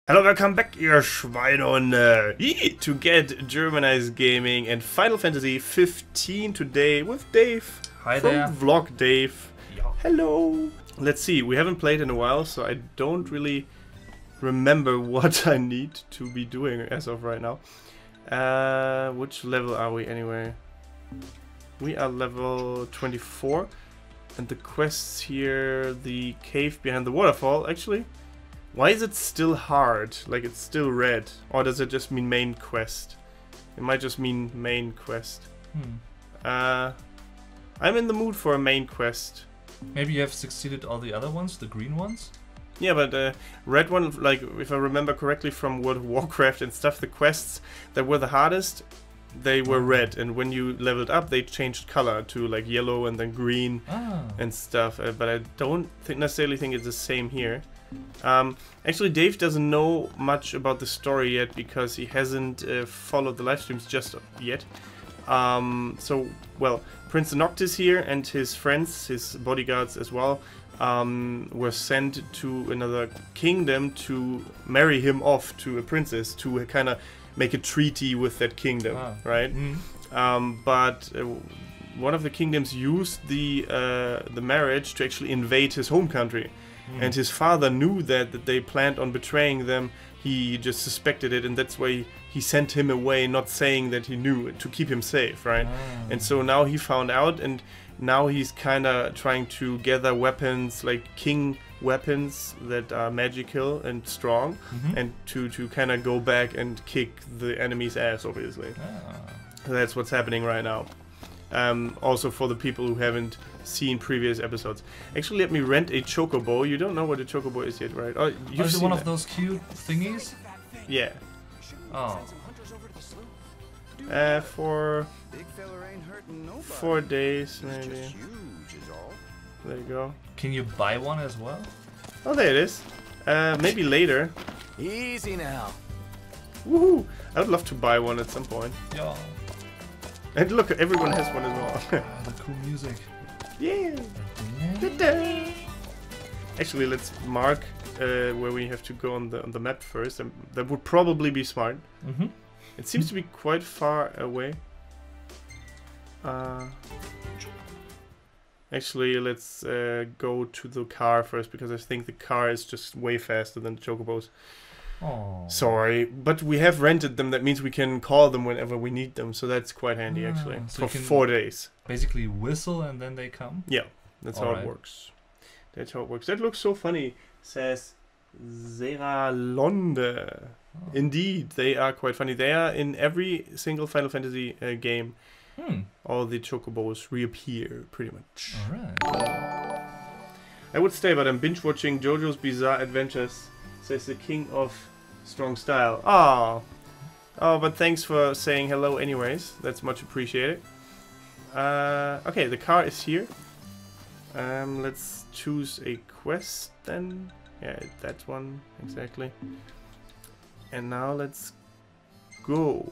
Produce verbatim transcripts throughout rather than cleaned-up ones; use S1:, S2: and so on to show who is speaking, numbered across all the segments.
S1: Hello, welcome back, ihr Schweinehunde, to get Germanized Gaming and Final Fantasy fifteen today with Dave.
S2: Hi
S1: from
S2: there.
S1: Vlog Dave.
S2: Yeah.
S1: Hello. Let's see, we haven't played in a while, so I don't really remember what I need to be doing as of right now. Uh, which level are we anyway? We are level twenty-four. And the quests here, the cave behind the waterfall, actually. Why is it still hard? Like it's still red? Or does it just mean main quest? It might just mean main quest.
S2: Hmm.
S1: Uh, I'm in the mood for a main quest.
S2: Maybe you have succeeded all the other ones, the green ones?
S1: Yeah, but uh, red one, like if I remember correctly from World of Warcraft and stuff, the quests that were the hardest, they were red, and when you leveled up, they changed color to like yellow and then green
S2: Ah.
S1: and stuff. Uh, but I don't think necessarily think it's the same here. Um, actually, Dave doesn't know much about the story yet because he hasn't uh, followed the live streams just yet. Um, so, well, Prince Noctis here and his friends, his bodyguards as well, um, were sent to another kingdom to marry him off to a princess to kind of make a treaty with that kingdom,
S2: Ah.
S1: right?
S2: Mm.
S1: Um, but uh, one of the kingdoms used the uh, the marriage to actually invade his home country.
S2: Mm.
S1: And his father knew that, that they planned on betraying them. He just suspected it, and that's why he sent him away, not saying that he knew, to keep him safe, right?
S2: Ah.
S1: And so now he found out, and now he's kind of trying to gather weapons, like king weapons that are magical and strong,
S2: Mhm.
S1: and to, to kind of go back and kick the enemy's ass, obviously.
S2: Ah.
S1: That's what's happening right now. Um, also for the people who haven't seen previous episodes. Actually, let me rent a chocobo. You don't know what a chocobo is yet, right? Oh, you've
S2: Oh, is it
S1: seen
S2: one
S1: that.
S2: of those cute thingies?
S1: Yeah.
S2: Oh.
S1: Uh, for four days, maybe. There you go.
S2: Can you buy one as well?
S1: Oh, there it is. Uh, maybe later.
S3: Easy now.
S1: Woohoo! I would love to buy one at some point.
S2: Yeah.
S1: And look, everyone has one as well.
S2: Ah, the cool music.
S1: Yeah. Ta-da. Actually, let's mark uh, where we have to go on the on the map first. Um, that would probably be smart.
S2: Mm-hmm.
S1: It seems to be quite far away. Uh, actually, let's uh, go to the car first because I think the car is just way faster than the chocobos.
S2: Oh.
S1: Sorry, but we have rented them. That means we can call them whenever we need them. So that's quite handy,
S2: Ah,
S1: actually,
S2: so
S1: for
S2: you can-
S1: four days.
S2: Basically whistle and then they come?
S1: Yeah, that's how
S2: Alright.
S1: it works. That's how it works. That looks so funny. Says Zeralonde.
S2: Oh.
S1: Indeed, they are quite funny. They are in every single Final Fantasy uh, game.
S2: Hmm.
S1: All the chocobos reappear, pretty much.
S2: Alright.
S1: I would stay, but I'm binge watching JoJo's Bizarre Adventures. Says the king of strong style. Ah, oh, but thanks for saying hello, anyways. That's much appreciated. Uh, okay, the car is here. Um, let's choose a quest then. Yeah, that one exactly. And now let's go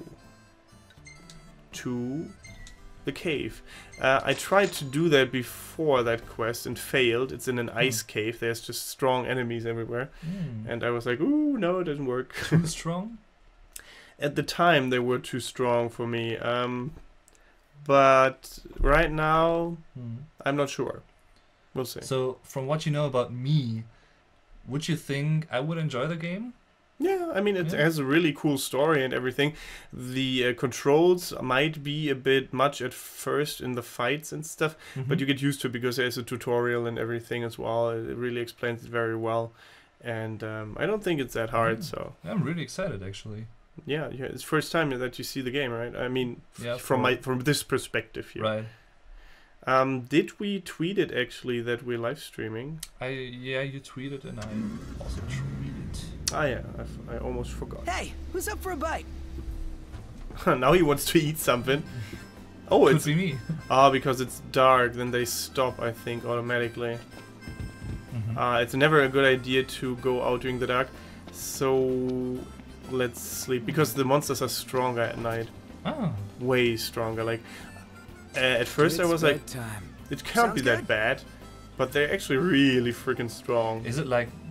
S1: to the cave. Uh, I tried to do that before that quest and failed. It's in an ice cave. There's just strong enemies everywhere.
S2: Mm.
S1: And I was like, ooh, no, it doesn't work.
S2: Too strong?
S1: At the time, they were too strong for me. Um, but right now,
S2: Hmm.
S1: I'm not sure. We'll see.
S2: So, from what you know about me, would you think I would enjoy the game?
S1: Yeah, I mean, it
S2: Yeah.
S1: has a really cool story and everything. The uh, controls might be a bit much at first in the fights and stuff, but
S2: Mhm.
S1: you get used to it because there's a tutorial and everything as well. It really explains it very well. And um, I don't think it's that hard,
S2: Mm.
S1: so...
S2: I'm really excited actually.
S1: Yeah, yeah, it's first time that you see the game, right? I mean, f-
S2: Yeah,
S1: from
S2: for-
S1: my from this perspective here.
S2: Right.
S1: Um, did we tweet it actually that we're live streaming?
S2: I yeah, you tweeted and I also tweeted.
S1: Ah, yeah, I, f- I almost forgot.
S3: Hey, who's up for a bite?
S1: Now he wants to eat something. Oh,
S2: Could
S1: it's
S2: be me.
S1: ah because it's dark. Then they stop, I think, automatically.
S2: Mhm.
S1: Uh, it's never a good idea to go out during the dark. So let's sleep because the monsters are stronger at night.
S2: Ah.
S1: Way stronger. Like uh, at first I was like,
S3: time.
S1: it can't be
S3: Sounds
S1: that
S3: good.
S1: bad, but they're actually really freaking strong.
S2: Is it like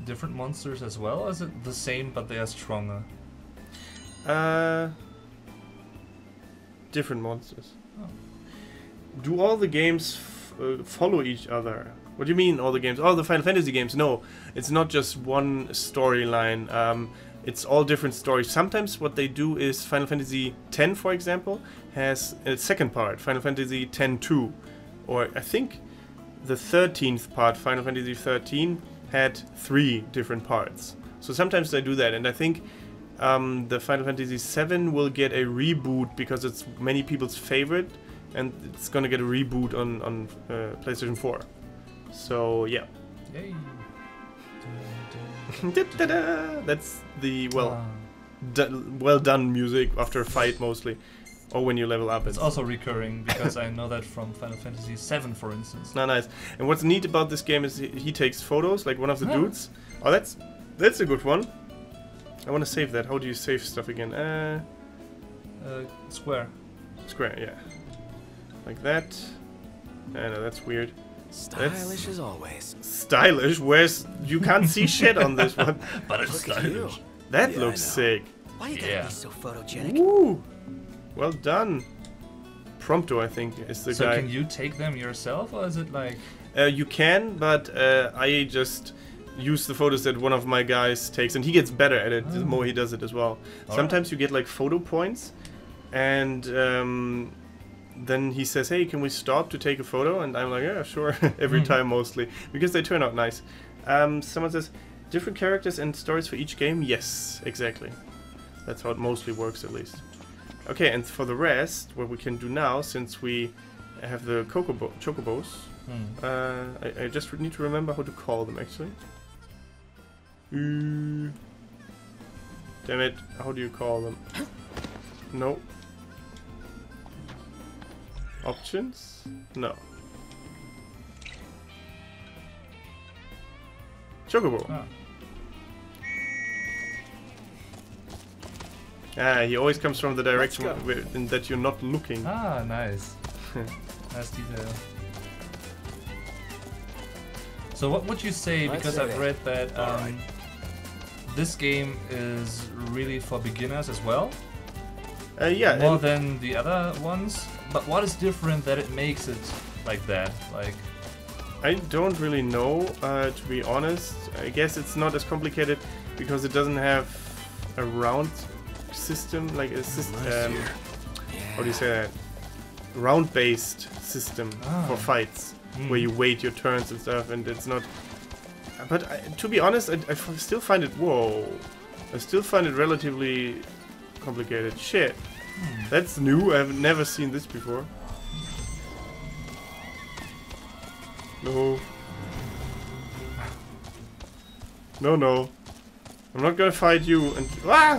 S2: different monsters as well, or is it the same but they are stronger?
S1: Uh, different monsters.
S2: Oh.
S1: Do all the games f uh, follow each other? What do you mean all the games? All the Final Fantasy games? No, it's not just one storyline. Um, it's all different stories. Sometimes what they do is Final Fantasy X, for example, has a second part, Final Fantasy X two. Or I think the thirteenth part, Final Fantasy thirteen, had three different parts. So sometimes they do that, and I think um, the Final Fantasy seven will get a reboot because it's many people's favorite, and it's gonna get a reboot on, on uh, PlayStation four. So yeah.
S2: Yay.
S1: That's the, well,
S2: Ah.
S1: do, well done music after a fight mostly. Or when you level up.
S2: It's also recurring, because I know that from Final Fantasy seven, for instance.
S1: No, nice. And what's neat about this game is he, he takes photos, like one of the
S2: Oh.
S1: dudes. Oh, that's that's a good one. I want to save that. How do you save stuff again? Uh,
S2: Uh, square.
S1: square, yeah. Like that. I know, that's weird.
S3: Stylish as always.
S1: Stylish? Where's... You can't see shit on this one.
S2: But it's
S3: Look at you.
S2: stylish.
S1: That
S3: Yeah,
S1: looks
S3: I know.
S1: sick.
S3: Why you gotta
S2: Yeah.
S3: be so photogenic?
S1: Woo! Well done. Prompto, I think, is the
S2: So
S1: guy.
S2: can you take them yourself, or is it like...
S1: Uh, you can, but uh, I just use the photos that one of my guys takes, and he gets better at it the
S2: Oh.
S1: more he does it as well.
S2: All
S1: Sometimes you get like photo points, and um, then he says, "Hey, can we stop to take a photo?" And I'm like, "Yeah, sure." Every
S2: Mm.
S1: time, mostly because they turn out nice. Um, someone says, "Different characters and stories for each game." Yes, exactly. That's how it mostly works, at least. Okay, and for the rest, what we can do now, since we have the chocobo chocobos.
S2: Hmm.
S1: Uh, I, I just need to remember how to call them, actually. Uh, damn it, how do you call them? No. Options? No. Chocobo.
S2: Ah.
S1: Ah, he always comes from the direction
S3: Let's go.
S1: where, in that you're not looking.
S2: Ah, nice. Nice detail. So what would you say,
S3: Let's
S2: because
S3: say
S2: I've
S3: that.
S2: read that um,
S3: Alright.
S2: this game is really for beginners as well,
S1: Uh, yeah,
S2: more
S1: and-
S2: than the other ones, but what is different that it makes it like that? Like,
S1: I don't really know, uh, to be honest. I guess it's not as complicated because it doesn't have a round system, like a system. Um, how do you say that? Round-based system
S2: Ah.
S1: for fights,
S2: Mm.
S1: where you wait your turns and stuff, and it's not. But I, to be honest, I, I f- still find it. Whoa! I still find it relatively complicated. Shit,
S2: Hmm.
S1: that's new. I've never seen this before. No. No, no. I'm not gonna fight you and... Ah!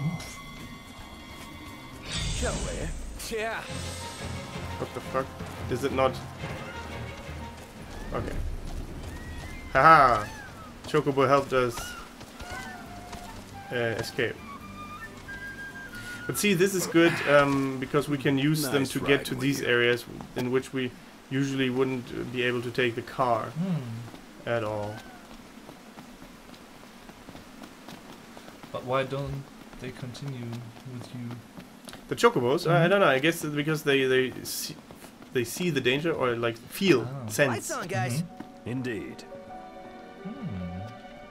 S3: Joey. Yeah.
S1: What the fuck? Is it not... Okay. Haha! Chocobo helped us uh, escape. But see, this is good um, because we can use them
S3: Nice
S1: to
S3: ride,
S1: get to these
S3: Wicked.
S1: areas in which we usually wouldn't uh, be able to take the car
S2: hmm.
S1: at all.
S2: But why don't they continue with you?
S1: The chocobos? Uh, I
S2: Mhm.
S1: don't know. I guess it's because they they see, they see the danger or like feel,
S2: Oh.
S3: Lights
S1: sense.
S3: on, guys.
S4: Indeed.
S2: Hmm.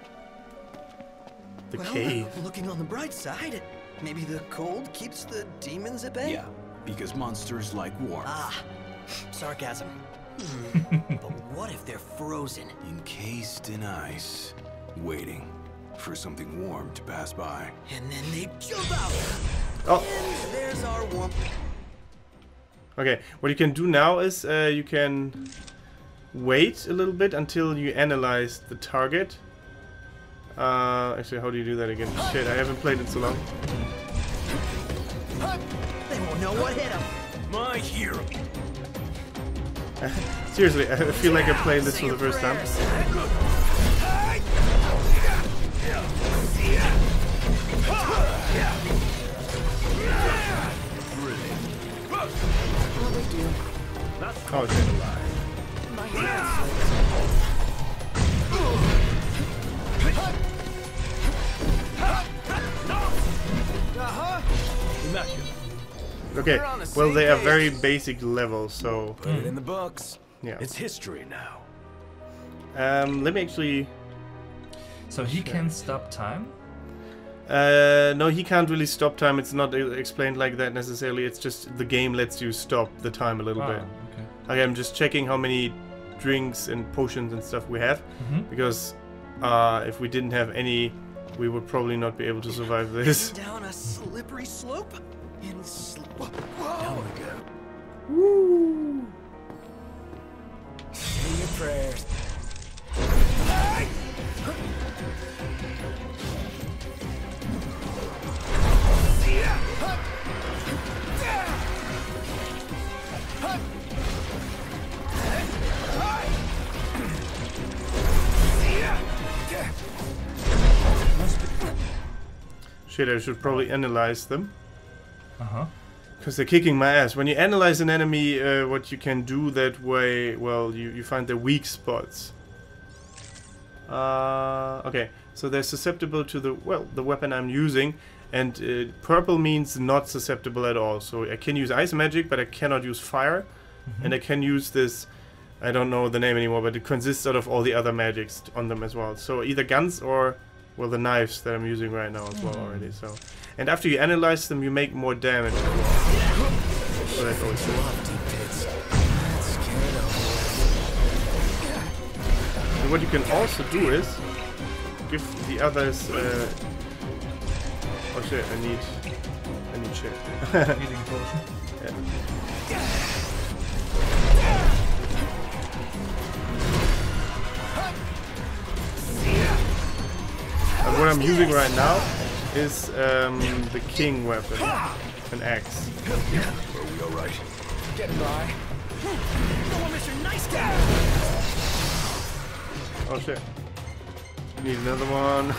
S1: The
S3: well,
S1: cave.
S3: looking on the bright side, maybe the cold keeps the demons at bay.
S4: Yeah, because monsters like warmth.
S3: Ah, sarcasm. Hmm. But what if they're frozen?
S4: Encased in ice, waiting for something warm to pass by.
S3: And then they jump out.
S1: Oh,
S3: And there's our warmth.
S1: okay. What you can do now is uh, you can wait a little bit until you analyze the target. Uh, actually, how do you do that again? Shit, I haven't played it so long.
S3: They won't know what hit them.
S4: My hero.
S1: Seriously, I feel like I'm playing this for the first time. Oh shit. Okay,
S4: We're on the
S1: well
S4: same
S1: they are
S4: page.
S1: very basic levels, so
S4: Put it in the books.
S1: yeah.
S4: It's history now.
S1: Um, let me actually.
S2: So he can stop time?
S1: Uh, no, he can't really stop time. It's not uh, explained like that necessarily. It's just the game lets you stop the time a little
S2: Ah,
S1: bit.
S2: okay.
S1: Okay, I'm just checking how many drinks and potions and stuff we have,
S2: Mm-hmm.
S1: because uh, if we didn't have any, we would probably not be able to survive this.
S3: Down a slippery slope? In sl
S4: Down we go.
S1: Woo!
S3: Say your prayers.
S1: Shit, I should probably analyze them.
S2: Uh-huh.
S1: Because they're kicking my ass. When you analyze an enemy, uh, what you can do that way, well, you, you find their weak spots. Uh, okay, so they're susceptible to the, well, the weapon I'm using. And uh, purple means not susceptible at all. So I can use ice magic, but I cannot use fire.
S2: Mm-hmm.
S1: And I can use this, I don't know the name anymore, but it consists out of all the other magics on them as well. So either guns or, well, the knives that I'm using right now as well
S2: Mm.
S1: already. So, and after you analyze them, you make more damage as well. So that's always good.
S3: Lofty pits. Scared of.
S1: And what you can also do is give the others. Uh, oh shit! I need. I need shit.
S2: Healing potion.
S1: Yeah. And what I'm using right now is um, the king weapon, an axe.
S4: Are we alright?
S3: Getting by. Don't want Mister Nice Guy.
S1: Oh shit. Need another one.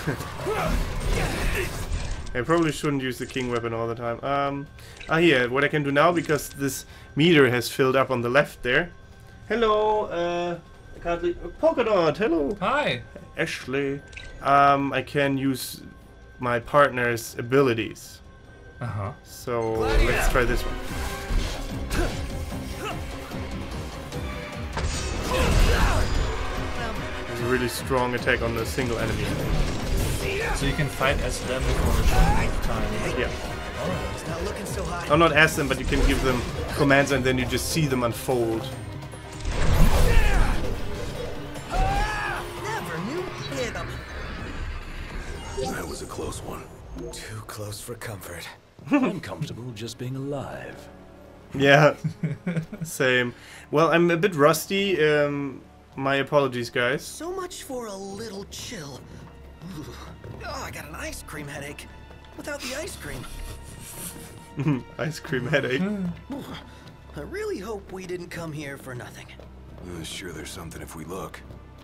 S1: I probably shouldn't use the king weapon all the time. Um, ah here, what I can do now, because this meter has filled up on the left there. Hello, uh, I can't leave. Polka Dot, hello.
S2: Hi!
S1: Ashley. Um, I can use my partner's abilities.
S2: Uh-huh.
S1: So let's try this one. There's a really strong attack on a single enemy.
S2: So you can fight as them for a short amount of time.
S1: Yeah.
S2: Alright.
S3: It's not looking so hot.
S1: I'll not ask them, but you can give them commands and then you just see them unfold.
S3: Never knew hit him.
S4: That was a close one.
S3: Too close for comfort.
S5: I'm comfortable just being alive.
S1: Yeah, same. Well, I'm a bit rusty. Um, my apologies, guys.
S3: So much for a little chill. Ooh. Oh, I got an ice cream headache. Without the ice cream.
S1: Ice cream headache.
S3: Ooh. I really hope we didn't come here for nothing.
S4: Uh, sure, there's something if we look.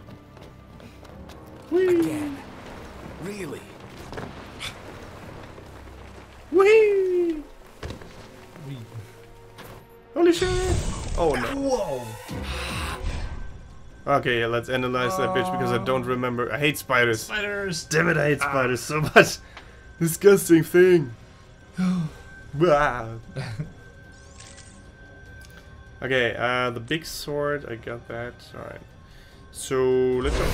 S3: Again. Really?
S1: Whee! Holy shit! Oh no.
S2: Whoa!
S1: Okay, yeah, let's analyze that bitch because I don't remember. I hate spiders.
S2: Spiders!
S1: Damn it, I hate spiders so much. Disgusting thing. Wow. Okay, uh, the big sword, I got that. Alright. So, let's go.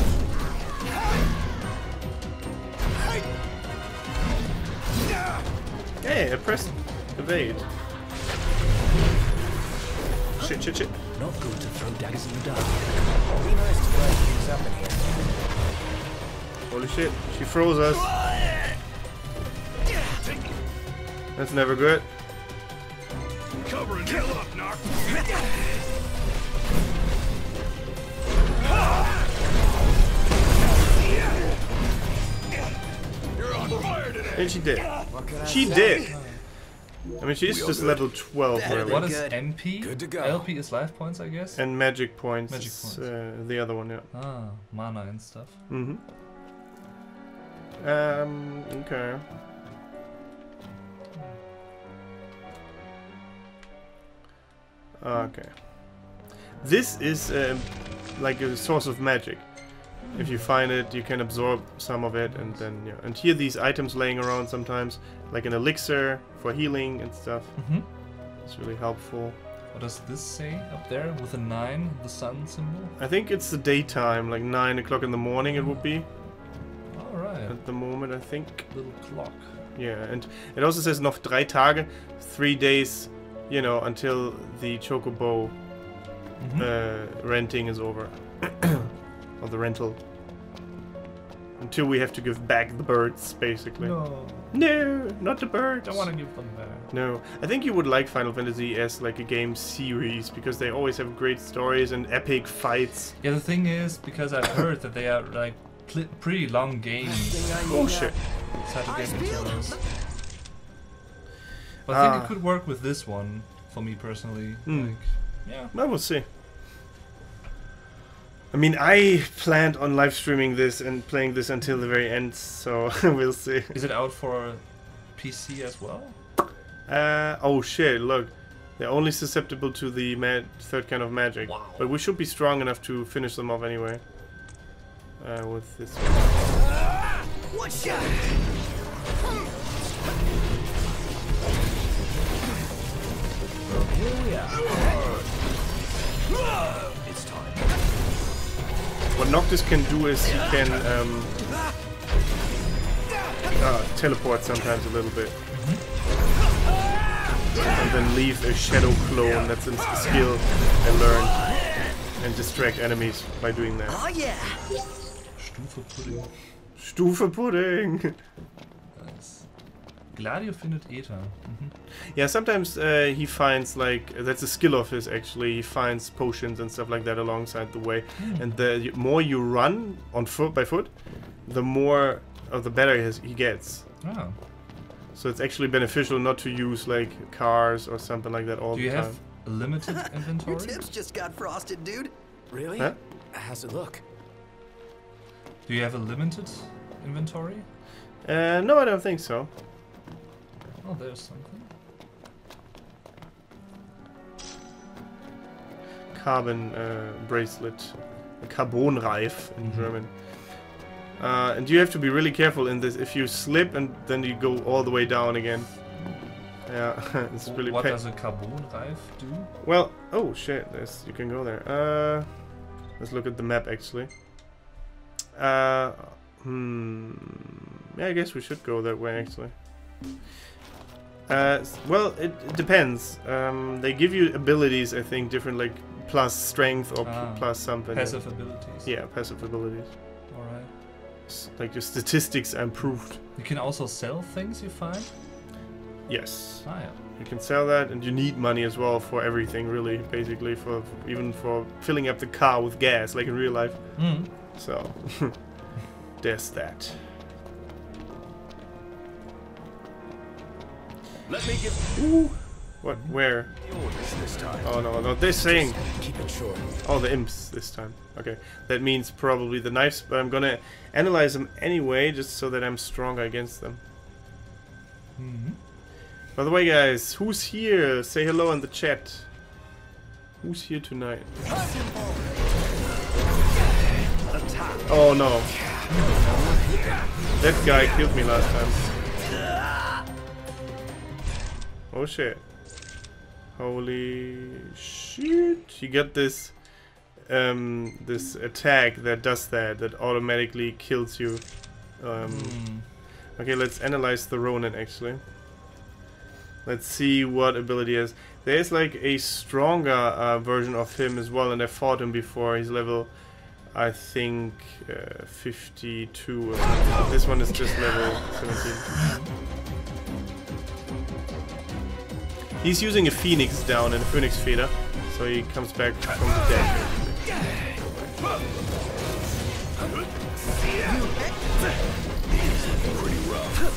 S1: Hey, I pressed evade. Shit, shit, shit.
S5: Not good to throw daggers in the dark.
S3: Be nice to brighten things up in here.
S1: Holy shit, she froze us. That's never good.
S4: Cover and heal up, Noctis. You're on fire today.
S1: And she did.
S3: What can I
S1: She
S3: say?
S1: did. I mean, she's
S4: We all
S1: just
S4: good?
S1: level twelve,
S3: Better
S1: really.
S3: than
S2: What is
S3: Good.
S2: M P?
S4: Good to go.
S2: L P is life points, I guess?
S1: And magic points.
S2: Magic
S1: is,
S2: points.
S1: Uh, the other one, yeah.
S2: Ah, mana and stuff.
S1: Mm-hmm. Um, okay. Okay. This is uh, like a source of magic. If you find it, you can absorb some of it, and then yeah. And here these items laying around sometimes, like an elixir for healing and stuff.
S2: Mm-hmm.
S1: It's really helpful.
S2: What does this say up there with the nine, the sun symbol?
S1: I think it's the daytime, like nine o'clock in the morning. It would be.
S2: All right.
S1: At the moment, I think.
S2: Little clock.
S1: Yeah, and it also says noch drei Tage, three days, you know, until the chocobo
S2: Mm-hmm.
S1: uh, renting is over. Or the rental. Until we have to give back the birds, basically.
S2: No.
S1: No, not the birds.
S2: Don't want to give them back.
S1: No, I think you would like Final Fantasy as like a game series because they always have great stories and epic fights.
S2: Yeah, the thing is, because I've heard that they are like pl pretty long games.
S1: Oh shit.
S2: It's hard to get into those. But I think
S1: Ah.
S2: it could work with this one, for me personally.
S1: Hmm.
S2: Like, yeah.
S1: Well, we'll see. I mean, I planned on live streaming this and playing this until the very end, so we'll see.
S2: Is it out for P C as well?
S1: Uh, oh shit, look. They're only susceptible to the mag third kind of magic.
S2: Wow.
S1: But we should be strong enough to finish them off anyway. Uh, with this one.
S3: One shot.
S5: Here we are. It's time.
S1: What Noctis can do is he can um, uh, teleport sometimes a little bit. And then leave a shadow clone. That's a skill I learned. And distract enemies by doing that.
S3: Oh yeah.
S2: Stufe Pudding.
S1: Stufe Pudding!
S2: Nice. Gladio findet Ether. Mhm.
S1: Yeah, sometimes uh, he finds like that's a skill of his actually. He finds potions and stuff like that alongside the way,
S2: Mm.
S1: and the more you run on foot by foot, the more of the better his, he gets.
S2: Ah.
S1: So it's actually beneficial not to use like cars or something like that all
S2: Do
S1: the
S2: you
S1: time.
S2: have a limited
S3: Your
S2: inventory?
S3: tips just got frosted, dude.
S5: Really?
S1: Huh?
S5: How's it look?
S2: Do you have a limited inventory?
S1: Uh, no, I don't think so.
S2: Oh, there's something.
S1: Carbon uh, bracelet, Carbonreif in
S2: Mhm.
S1: German. Uh, and you have to be really careful in this. If you slip and then you go all the way down again. Yeah, it's really
S2: What
S1: pa-
S2: does a carbon reif do?
S1: Well, oh shit, there's, you can go there. Uh, let's look at the map actually. Uh, hmm. Yeah, I guess we should go that way actually. Uh, s- well, it, it depends. Um, they give you abilities, I think, different, like plus strength or p-
S2: Ah,
S1: plus something.
S2: Passive abilities.
S1: Yeah, passive abilities.
S2: Alright.
S1: S- Like your statistics are improved.
S2: You can also sell things you find?
S1: Yes.
S2: Ah, yeah.
S1: You can sell that, and you need money as well for everything, really, basically, for even for filling up the car with gas, like in real life.
S2: Mm.
S1: So, there's that.
S4: Let me give
S1: Ooh. What? Where?
S4: the orders this time.
S1: Oh no, not this thing.
S5: Keep it short.
S1: Oh, the imps this time. Okay, that means probably the knives, but I'm gonna analyze them anyway, just so that I'm stronger against them.
S2: Mm-hmm.
S1: By the way, guys, who's here? Say hello in the chat. Who's here tonight? Oh no. That guy killed me last time. Oh shit. Holy shit. You get this um this attack that does that, that automatically kills you. Um
S2: Mm.
S1: Okay, let's analyze the Ronin actually. Let's see what ability he has. There's like a stronger uh, version of him as well, and I fought him before. He's level, I think, uh, fifty-two. Or something. But this one is just level seventeen. He's using a Phoenix down and a Phoenix Feeder, so he comes back from the dead.
S4: Pretty rough.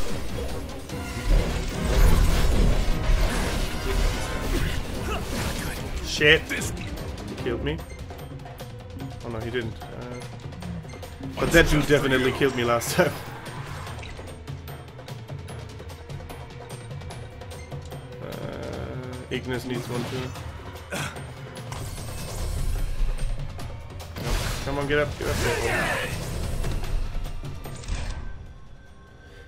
S1: Shit! He killed me. Oh no, he didn't. Uh, but that dude definitely killed me last time. uh, Ignis needs one too. No, come on, get up, get up there.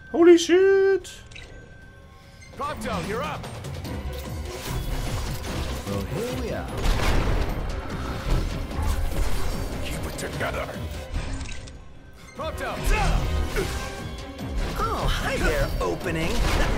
S1: Holy shit!
S5: Procto, you're up.
S3: Well, here we are.
S5: Keep it together. Procto.
S3: Oh, hi there, opening.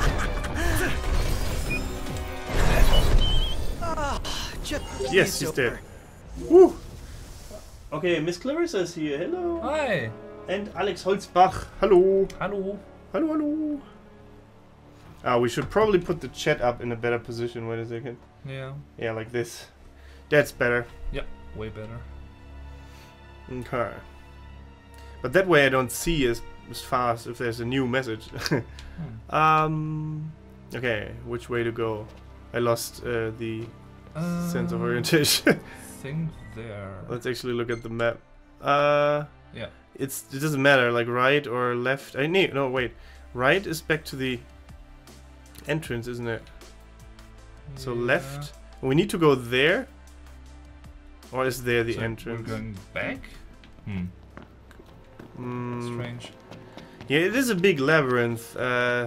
S3: Oh, just
S1: Yes, he's dead. Woo! Okay, Miss Clarissa is here. Hello.
S2: Hi.
S1: And Alex Holzbach. Hello.
S2: Hello.
S1: Hello, hello. Ah, we should probably put the chat up in a better position. Wait a second.
S2: Yeah.
S1: Yeah, like this. That's better.
S2: Yep. Way better.
S1: Okay. But that way I don't see as, as fast if there's a new message.
S2: Hmm.
S1: um. Okay, which way to go? I lost uh, the
S2: Uh,
S1: sense of orientation.
S2: Thing there.
S1: Let's actually look at the map. Uh,
S2: Yeah.
S1: it's it doesn't matter, like right or left. I need no wait. Right is back to the entrance, isn't it? So
S2: Yeah.
S1: left. We need to go there. Or is there the
S2: So
S1: entrance?
S2: We're going back. Hmm.
S1: Mm,
S2: Strange.
S1: yeah, it is a big labyrinth. Uh,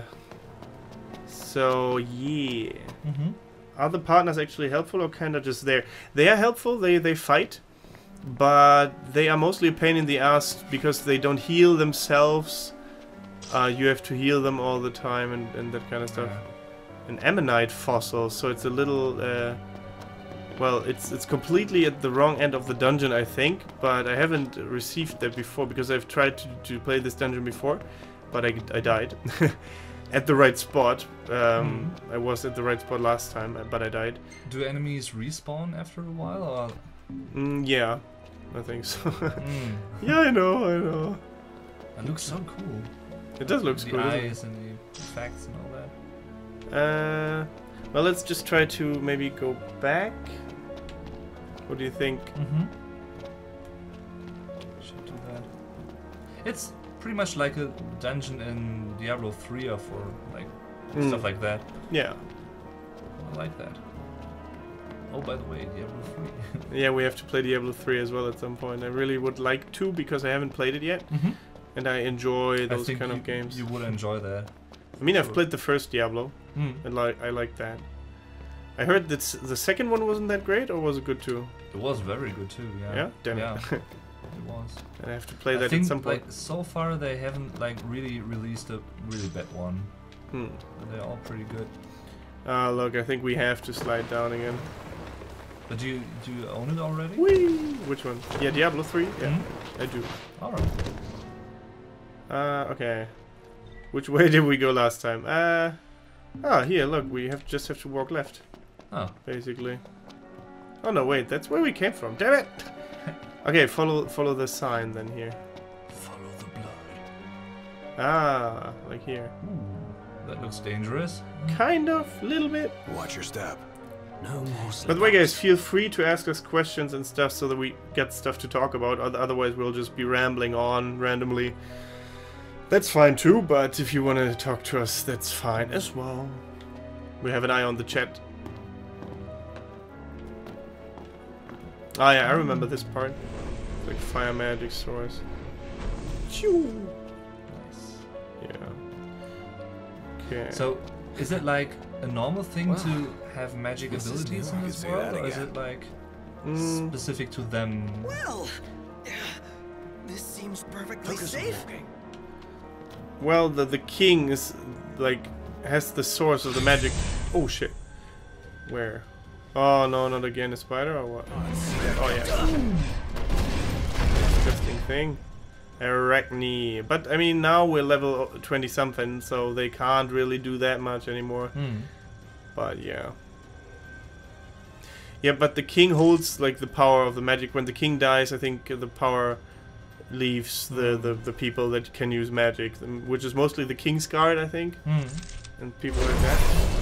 S1: so yeah.
S2: Mm-hmm.
S1: Are the partners actually helpful or kinda just there? They are helpful. They they fight. But they are mostly a pain in the ass because they don't heal themselves. Uh, you have to heal them all the time and, and that kind of stuff. An ammonite fossil, so it's a little... Uh, well, it's it's completely at the wrong end of the dungeon, I think. But I haven't received that before because I've tried to, to play this dungeon before. But I, I died. At the right spot. Um,
S2: Mhm.
S1: I was at the right spot last time, but I died.
S2: Do enemies respawn after a while, or?
S1: Mm, yeah, I think so.
S2: Mm.
S1: Yeah, I know, I know.
S2: It looks so cool.
S1: It does look
S2: the
S1: cool. doesn't it?
S2: eyes and the effects and all that.
S1: Uh, well, let's just try to maybe go back. What do you think?
S2: Mm-hmm. Should do that. It's pretty much like a dungeon in Diablo three or four, like
S1: Mm.
S2: stuff like that.
S1: Yeah,
S2: I like that. Oh, by the way, Diablo three.
S1: yeah, we have to play Diablo three as well at some point. I really would like to because I haven't played it yet,
S2: Mm-hmm.
S1: and I enjoy
S2: I
S1: those
S2: think
S1: kind
S2: you,
S1: of games.
S2: you would enjoy that.
S1: I mean, I've
S2: sure.
S1: played the first Diablo,
S2: Mm.
S1: and like I like that. I heard that s- the second one wasn't that great, or was it good too?
S2: It was very good too. Yeah.
S1: Yeah, damn
S2: yeah,
S1: it.
S2: it was.
S1: And I have to play
S2: I
S1: that
S2: think
S1: at some point.
S2: like so far they haven't like really released a really bad one.
S1: Hmm.
S2: But they're all pretty good.
S1: Ah, look, I think we have to slide down again.
S2: But do you do you own it already?
S1: Whee! Which one? Yeah, Diablo three? Yeah,
S2: Mhm.
S1: I do.
S2: Alright.
S1: Uh, okay. Which way did we go last time? Uh, ah, here, look, we have just have to walk left,
S2: Oh.
S1: basically. Oh no, wait, that's where we came from. Damn it! Okay, follow follow the sign then here.
S2: Follow the blood.
S1: Ah, like here.
S2: Ooh, that looks dangerous.
S1: Kind of, little bit.
S4: Watch your step.
S5: No more
S1: By the way, guys, feel free to ask us questions and stuff so that we get stuff to talk about. Oth- Otherwise, we'll just be rambling on randomly. That's fine too, but if you want to talk to us, that's fine as well. We have an eye on the chat. Ah, yeah, I remember this part. Like fire magic source. Choo.
S2: Nice.
S1: Yeah. Okay.
S2: So, is it like a normal thing
S5: Wow.
S2: to have magic
S5: This is
S2: abilities
S5: new.
S2: in
S5: I
S2: this
S4: can see
S2: world,
S4: that
S2: or is
S4: again.
S2: it like
S1: Mm,
S2: specific to them?
S3: Well, this seems perfectly
S5: Focus on
S3: safe.
S5: walking.
S1: well, the the king is like has the source of the magic. Oh shit. Where? Oh no, not again a spider or what? Oh yeah. Disgusting thing. Arachne. But I mean now we're level twenty something, so they can't really do that much anymore.
S2: Hmm.
S1: But yeah. Yeah, but the king holds like the power of the magic. When the king dies, I think the power leaves the, the, the people that can use magic, um, which is mostly the king's guard, I think,
S2: Hmm.
S1: and people like that.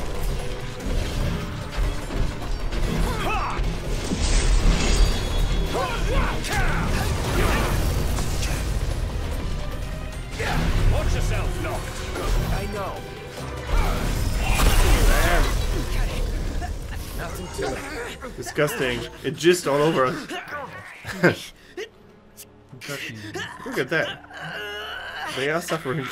S5: Watch yourself, Noctis. I know. Nothing to it.
S1: Disgusting. It jizzed all over us.
S2: Kentucky.
S1: Look at that. They are suffering.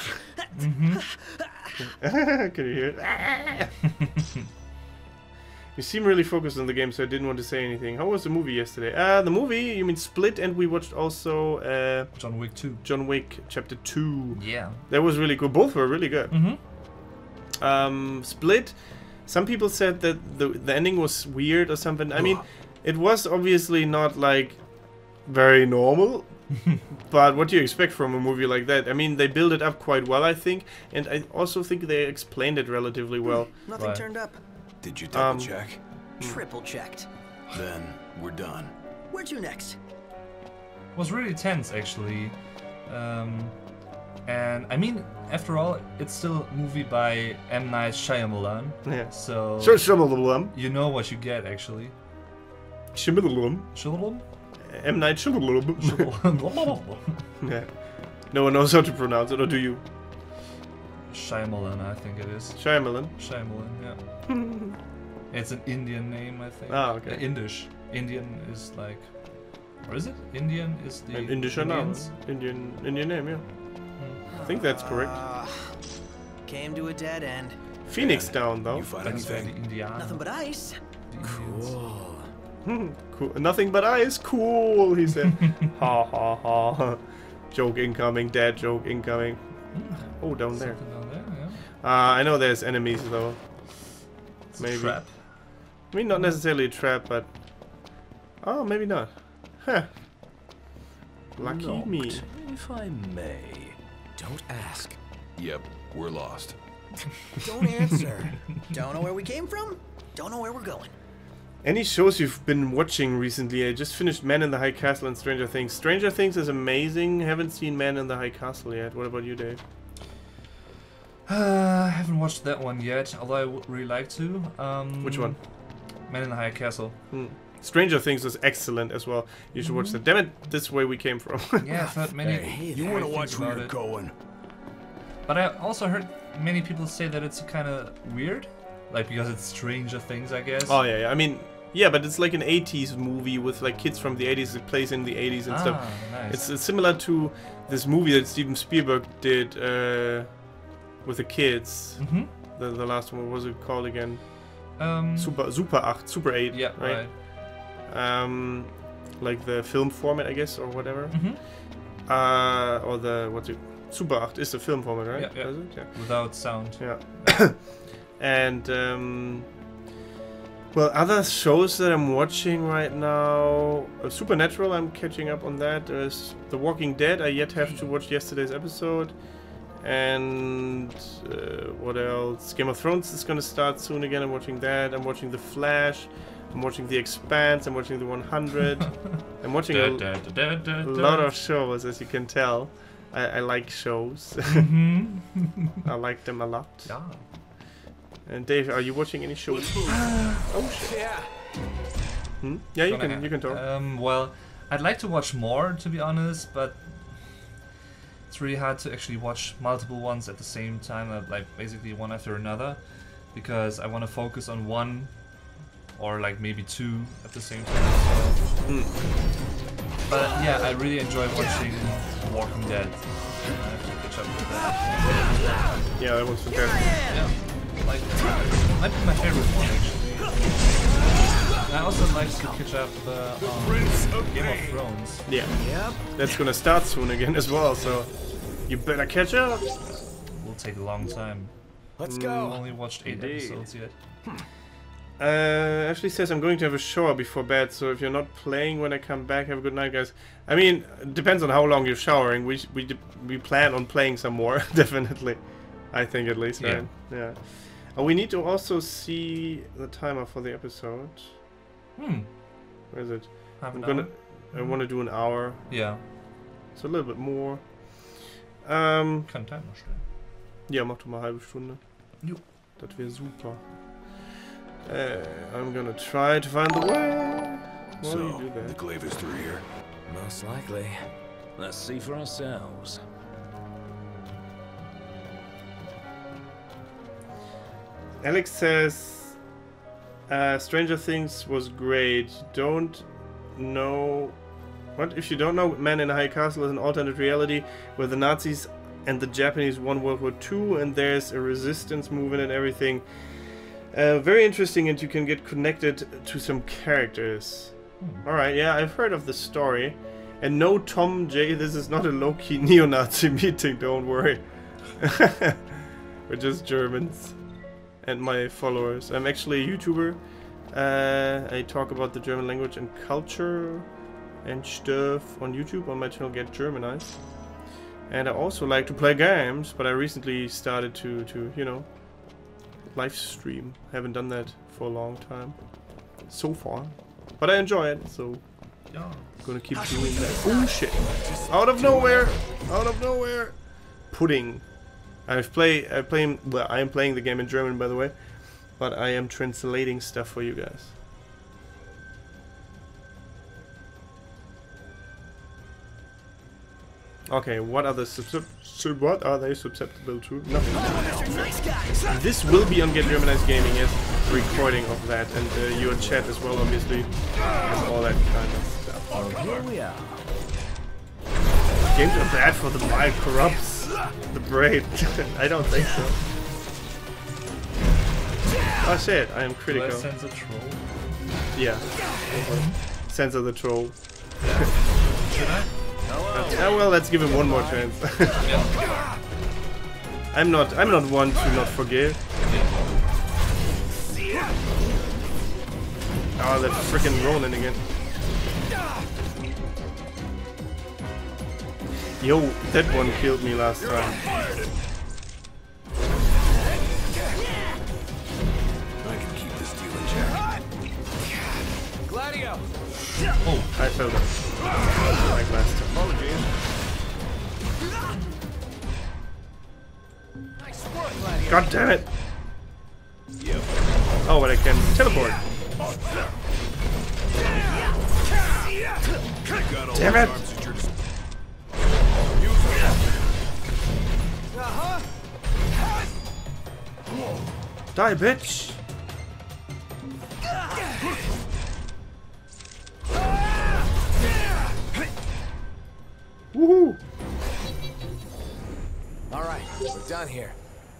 S2: Mm-hmm.
S1: Can you hear it? You seem really focused on the game, so I didn't want to say anything. How was the movie yesterday? Uh, the movie, you mean Split, and we watched also uh,
S2: John Wick two.
S1: John Wick Chapter two.
S2: Yeah.
S1: That was really cool. Both were really good.
S2: Mm-hmm.
S1: Um, Split, some people said that the, the ending was weird or something. I mean, it was obviously not like very normal. But what do you expect from a movie like that? I mean, they build it up quite well, I think. And I also think they explained it relatively well.
S3: Nothing
S2: Right.
S3: turned up.
S4: Did you double
S1: Um,
S4: check?
S3: Triple checked.
S4: Then we're done.
S3: Where to next?
S2: Was really tense actually, um, and I mean, after all, it's still a movie by M. Night Shyamalan,
S1: Yeah.
S2: so
S1: Sure, Shyamalan.
S2: you know what you get actually.
S1: Shyamalan.
S2: Shyamalan?
S1: M. Night Shyamalan.
S2: Shyamalan,
S1: Yeah. No one knows how to pronounce it, or do you?
S2: Shyamalan, I think it is.
S1: Shyamalan.
S2: Shyamalan, yeah. It's an Indian name, I think.
S1: Ah, okay.
S2: Uh, Indish. Indian is like, or is it? Indian is the
S1: An Indischer Name.
S2: Indians?
S1: Indian, Indian name, yeah. I think that's correct.
S3: Uh, came to a dead end.
S1: Phoenix down, though.
S4: You find
S2: That's where the
S4: anything?
S2: Indiana.
S3: Nothing but ice.
S2: the Indians.
S1: Cool. Nothing but ice. Cool, he said. Ha ha ha. Joke incoming. Dad joke incoming. Oh, down there.
S2: Something down there, yeah.
S1: Uh, I know there's enemies, though.
S2: It's a
S1: Maybe.
S2: trap.
S1: I mean, not necessarily a trap, but... Oh, maybe not. Huh. Lucky me.
S5: Knocked, if I may. Don't ask.
S4: Yep, we're lost.
S3: Don't answer. Don't know where we came from. Don't know where we're going.
S1: Any shows you've been watching recently? I just finished Man in the High Castle and Stranger Things. Stranger Things is amazing. Haven't seen Man in the High Castle yet. What about you, Dave?
S2: Uh, I haven't watched that one yet, although I would really like to. Um,
S1: Which one?
S2: Man in the High Castle.
S1: Hmm. Stranger Things is excellent as well. You should watch that. Damn it, this way we came from.
S2: Yeah, I've heard many.
S5: Hey,
S4: You want to
S2: great
S4: watch
S2: things
S4: where
S2: about
S4: you're
S2: it.
S4: going?
S2: But I also heard many people say that it's kind of weird, like because it's Stranger Things, I guess.
S1: Oh, yeah, yeah. I mean, yeah, but it's like an eighties movie with like kids from the eighties. It plays in the eighties and
S2: ah,
S1: stuff.
S2: nice.
S1: It's, it's similar to this movie that Steven Spielberg did uh, with the kids.
S2: Mm-hmm.
S1: The, the last one, what was it called again?
S2: Um,
S1: Super Super eight, Super eight,
S2: yeah,
S1: right? Um, like the film format, I guess, or whatever.
S2: Mm-hmm.
S1: Uh, or the what's it? Super eight is the film format, right?
S2: Yeah, yeah.
S1: Is it? Yeah.
S2: Without sound.
S1: Yeah. And um, well, other shows that I'm watching right now, uh, Supernatural. I'm catching up on that. There's The Walking Dead. I yet have to watch yesterday's episode. And uh, what else? Game of Thrones is gonna start soon again. I'm watching that. I'm watching The Flash. I'm watching The Expanse. I'm watching The one hundred. I'm watching
S2: Da,
S1: a,
S2: da, da, da, da,
S1: a
S2: da.
S1: lot of shows, as you can tell. I, I like shows.
S2: Mhm.
S1: I like them a lot.
S2: Yeah.
S1: And Dave, are you watching any shows? Oh shit.
S5: Yeah.
S1: Hmm? Yeah, you
S2: Gonna
S1: can
S2: ha-
S1: you can talk.
S2: Um, well, I'd like to watch more, to be honest, but it's really hard to actually watch multiple ones at the same time, uh, like basically one after another, because I want to focus on one or like maybe two at the same time. So. But yeah, I really enjoy watching Walking Dead. I have to catch up with that.
S1: Yeah, that was fantastic.
S2: Yeah, like might be my favorite one actually. And I also like to catch up uh, on Game of Thrones.
S1: Yeah,
S3: Yep.
S1: that's gonna start soon again as well. So you better catch up.
S2: Will take a long time.
S5: Let's
S2: I've
S5: go.
S2: only watched eight
S1: Indeed.
S2: episodes yet.
S1: Uh, Ashley says I'm going to have a shower before bed. So if you're not playing when I come back, have a good night, guys. I mean, it depends on how long you're showering. We we d- we plan on playing some more, definitely. I think at least,
S2: Yeah.
S1: right? Yeah. Oh, we need to also see the timer for the episode.
S2: Hmm.
S1: Where is it?
S2: Half
S1: I'm
S2: an
S1: gonna.
S2: hour?
S1: I want to do an hour.
S2: Ja,
S1: So a little bit more. Um,
S2: kann Timer stellen.
S1: ja, mach doch mal eine halbe Stunde.
S2: Jo.
S1: Das wäre super. Uh, I'm gonna try to find the way. Why do you
S4: So,
S1: do
S4: the
S1: that?
S4: glaive is through here.
S5: Most likely. Let's see for ourselves.
S1: Alex says uh, Stranger Things was great. Don't know what if you don't know, Man in a High Castle is an alternate reality where the Nazis and the Japanese won World War Two, and there's a resistance movement and everything. Uh, very interesting, and you can get connected to some characters. Hmm. Alright, yeah, I've heard of the story. And no, Tom J, this is not a low-key neo-Nazi meeting, don't worry. We're just Germans. And my followers. I'm actually a YouTuber. Uh, I talk about the German language and culture and stuff on YouTube on my channel Get Germanized. And I also like to play games, but I recently started to, to you know, live stream. Haven't done that for a long time so far, but I enjoy it, so yeah, I'm gonna keep doing that. Oh shit! Out of nowhere! Out of nowhere! Pudding. I've play. I play. Well, I am playing the game in German, by the way, but I am translating stuff for you guys. Okay, what are the so what are they susceptible to? Nothing. This will be on Get Germanized Gaming, yes, recording of that, and uh, your chat as well, obviously, and all that kind of stuff.
S5: Oh, here we are.
S1: Games are bad for the mind, corrupts the brain. I don't think so. Oh shit, I am critical.
S2: Do I sense a troll?
S1: Yeah. Censor the troll.
S2: Should I?
S1: Uh, well, let's give him one more chance. I'm not. I'm not one to not forgive. Oh, that freaking rolling again. Yo, that one killed me last time.
S4: I can keep this deal in check.
S3: Gladio!
S1: Oh, I fell down. Like last time. Apologies.
S3: Nice work, Gladio.
S1: God damn it! Oh, but I can teleport. Damn it!
S3: Uh-huh.
S1: Die, bitch! Woohoo!
S3: All right, we're done here.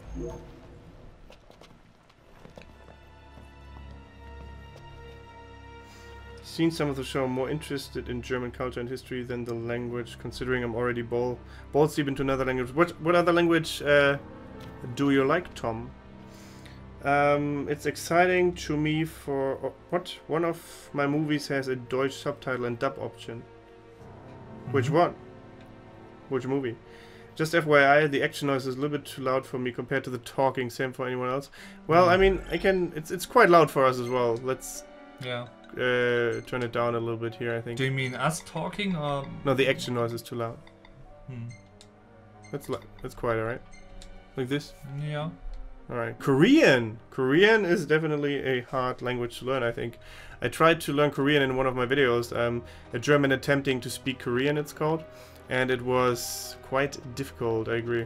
S1: Seen some of the show. I'm more interested in German culture and history than the language, considering I'm already ball balls deep into another language. What what other language uh, do you like, Tom? Um, it's exciting to me for uh, what one of my movies has a Deutsch subtitle and dub option. Mm-hmm. Which one? Which movie? Just F Y I, the action noise is a little bit too loud for me compared to the talking. Same for anyone else. Well, I mean, I can. It's it's quite loud for us as well. Let's
S2: yeah
S1: uh, turn it down a little bit here. I think.
S2: Do you mean us talking or?
S1: No, the action noise is too loud.
S2: Hmm.
S1: That's li that's quite alright. Like this.
S2: Yeah.
S1: All right. Korean. Korean is definitely a hard language to learn. I think. I tried to learn Korean in one of my videos. Um, a German attempting to speak Korean, it's called. And it was quite difficult, I agree.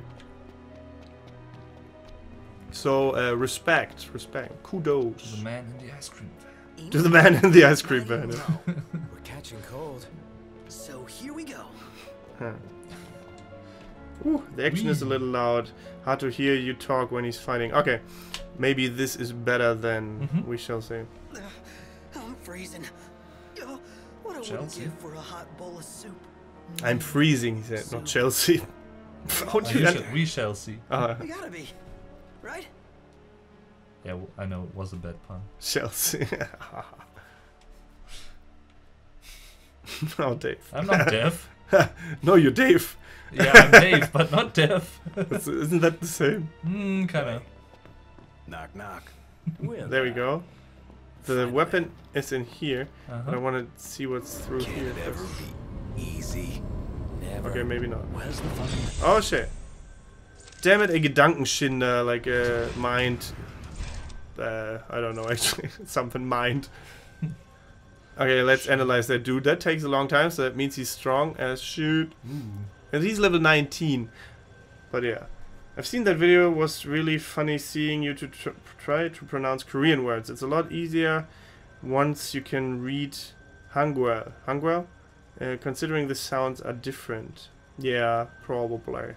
S1: So, uh, respect, respect, kudos.
S2: To the man in the ice cream van.
S1: To the man in the ice cream van.
S3: We're catching cold. So here we go.
S1: Huh. Ooh, the action is a little loud. Hard to hear you talk when he's fighting. Okay, maybe this is better than
S2: mm-hmm.
S1: we shall see.
S3: Uh, I'm freezing. Oh, what I wouldn't give for a hot bowl of soup.
S1: I'm freezing, he said, not Chelsea. How do you
S2: we, shall, we shall see.
S1: Uh,
S3: we gotta be, right?
S2: Yeah, I know it was a bad pun.
S1: Chelsea. Oh, Dave.
S2: I'm not deaf.
S1: No, you're Dave.
S2: Yeah, I'm Dave, but not deaf.
S1: Isn't that the same?
S2: Hmm, kinda.
S4: Knock, knock.
S1: There we go. The weapon is in here,
S2: uh-huh.
S1: but I want to see what's through
S4: Can
S1: here.
S4: it ever be easy?
S5: Never.
S1: Okay, maybe not.
S5: Where's the fun?
S1: Oh shit! Damn it, a Gedankenschinder, like a mind. Uh, I don't know actually, something mind. Okay, let's analyze that dude. That takes a long time, so that means he's strong as shit. Ooh. And he's level nineteen. But yeah, I've seen that video. It was really funny seeing you to tr try to pronounce Korean words. It's a lot easier once you can read Hangul. Hangul? Uh, considering the sounds are different. Yeah, probably.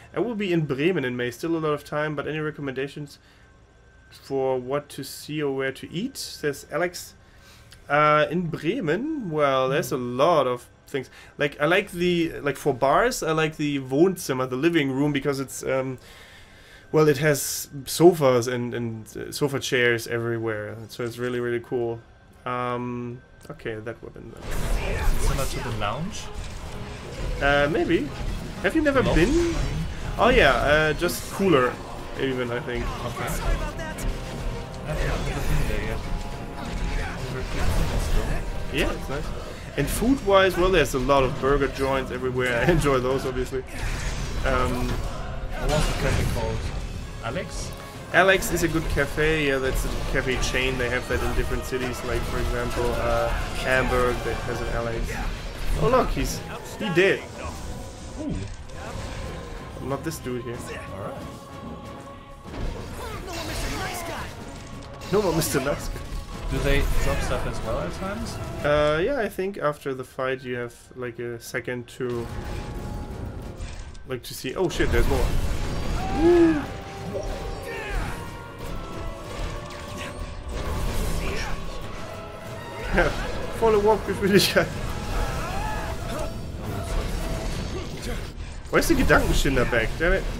S1: I will be in Bremen in May. Still a lot of time, but any recommendations for what to see or where to eat? Says Alex. Uh, in Bremen, well, there's a lot of things. Like I like the like for bars, I like the Wohnzimmer, the living room, because it's um, well, it has sofas and and uh, sofa chairs everywhere, so it's really really cool. Um, okay, that weapon.
S2: Similar to the lounge.
S1: Uh, maybe. Have you never
S2: Nope.
S1: been? Oh yeah, uh, just cooler, even I think.
S2: Okay.
S3: Sorry about that.
S2: I've never been there yet. Never been still.
S1: Yeah, it's nice. And food-wise, well, there's a lot of burger joints everywhere. I enjoy those, obviously. Um,
S2: What was the cafe called? Alex?
S1: Alex is a good cafe. Yeah, that's a cafe chain. They have that in different cities. Like, for example, uh, Hamburg that has an Alex. Oh look, he's he did.
S2: Ooh.
S1: Not this dude here.
S2: Alright.
S3: No more Mister Nice Guy.
S1: No more Mister Nice Guy.
S2: Do they drop stuff as well at times?
S1: Uh, yeah, I think after the fight you have like a second to like to see. Oh shit, there's more. Woo. Ja, volle Warp-Geschwindigkeit. Where's the Gedankenschinder back? Damn it.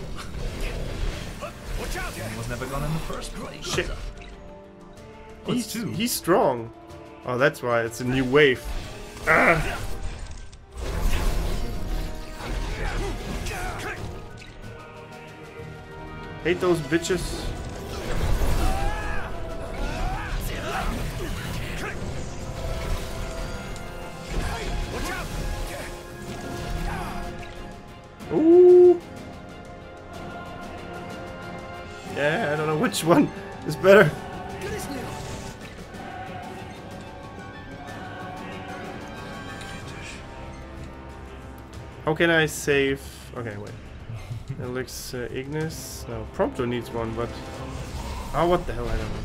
S2: Was never gone in the first place.
S1: Shit.
S2: Oh,
S1: He's,
S2: it's two.
S1: he's strong. Oh, that's why. It's a new wave. Ah. Hate those bitches. Ooh. Yeah, I don't know which one is better.
S3: Good as new.
S1: How can I save? Okay, wait. Alex uh, Ignis. No, Prompto needs one, but oh, what the hell? I don't know.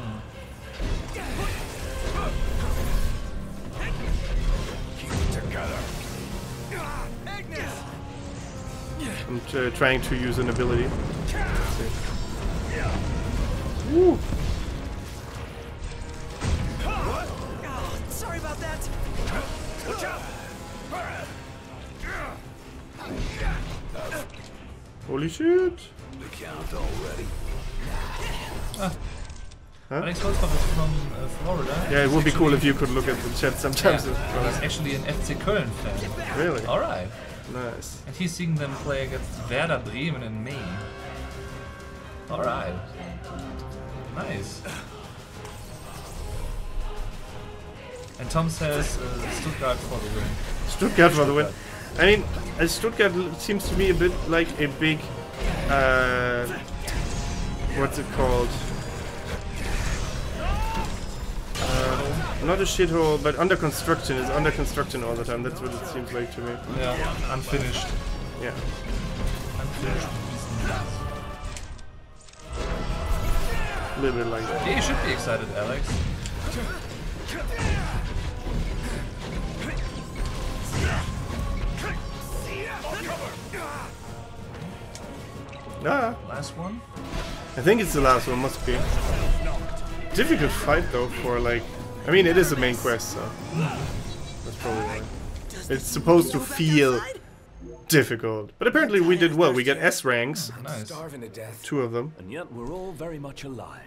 S4: Keep it together.
S3: Agnes.
S1: I'm uh, trying to use an ability. Let's see. Woo.
S3: Oh, sorry about that.
S4: Watch out!
S1: Holy shit!
S4: The count already.
S1: Huh?
S2: Alex Holzbach is from uh, Florida.
S1: Yeah, it would be cool
S2: Actually-
S1: if you could look at the chat sometimes.
S2: Yeah, he's actually an F C Köln fan.
S1: Really?
S2: Alright.
S1: Nice.
S2: And he's seeing them play against Werder Bremen in May. Alright. Nice. And Tom says uh, Stuttgart for the win.
S1: Stuttgart for the win. I mean, uh, Stuttgart l- seems to me a bit like a big, uh, what's it called? Uh, not a shithole, but under construction. It's under construction all the time. That's what it seems like to me.
S2: Yeah, unfinished.
S1: Yeah.
S2: Unfinished.
S1: A little bit like that.
S2: Yeah, you should be excited, Alex.
S1: Ah,
S2: Last one?
S1: I think it's the last one. Must be. Difficult fight though for like. I mean, it is the main quest, so that's probably why. It's supposed to feel difficult, but apparently we did well. We get S ranks,
S2: Nice.
S4: Starving to death.
S1: two of them.
S5: And yet we're all very much alive.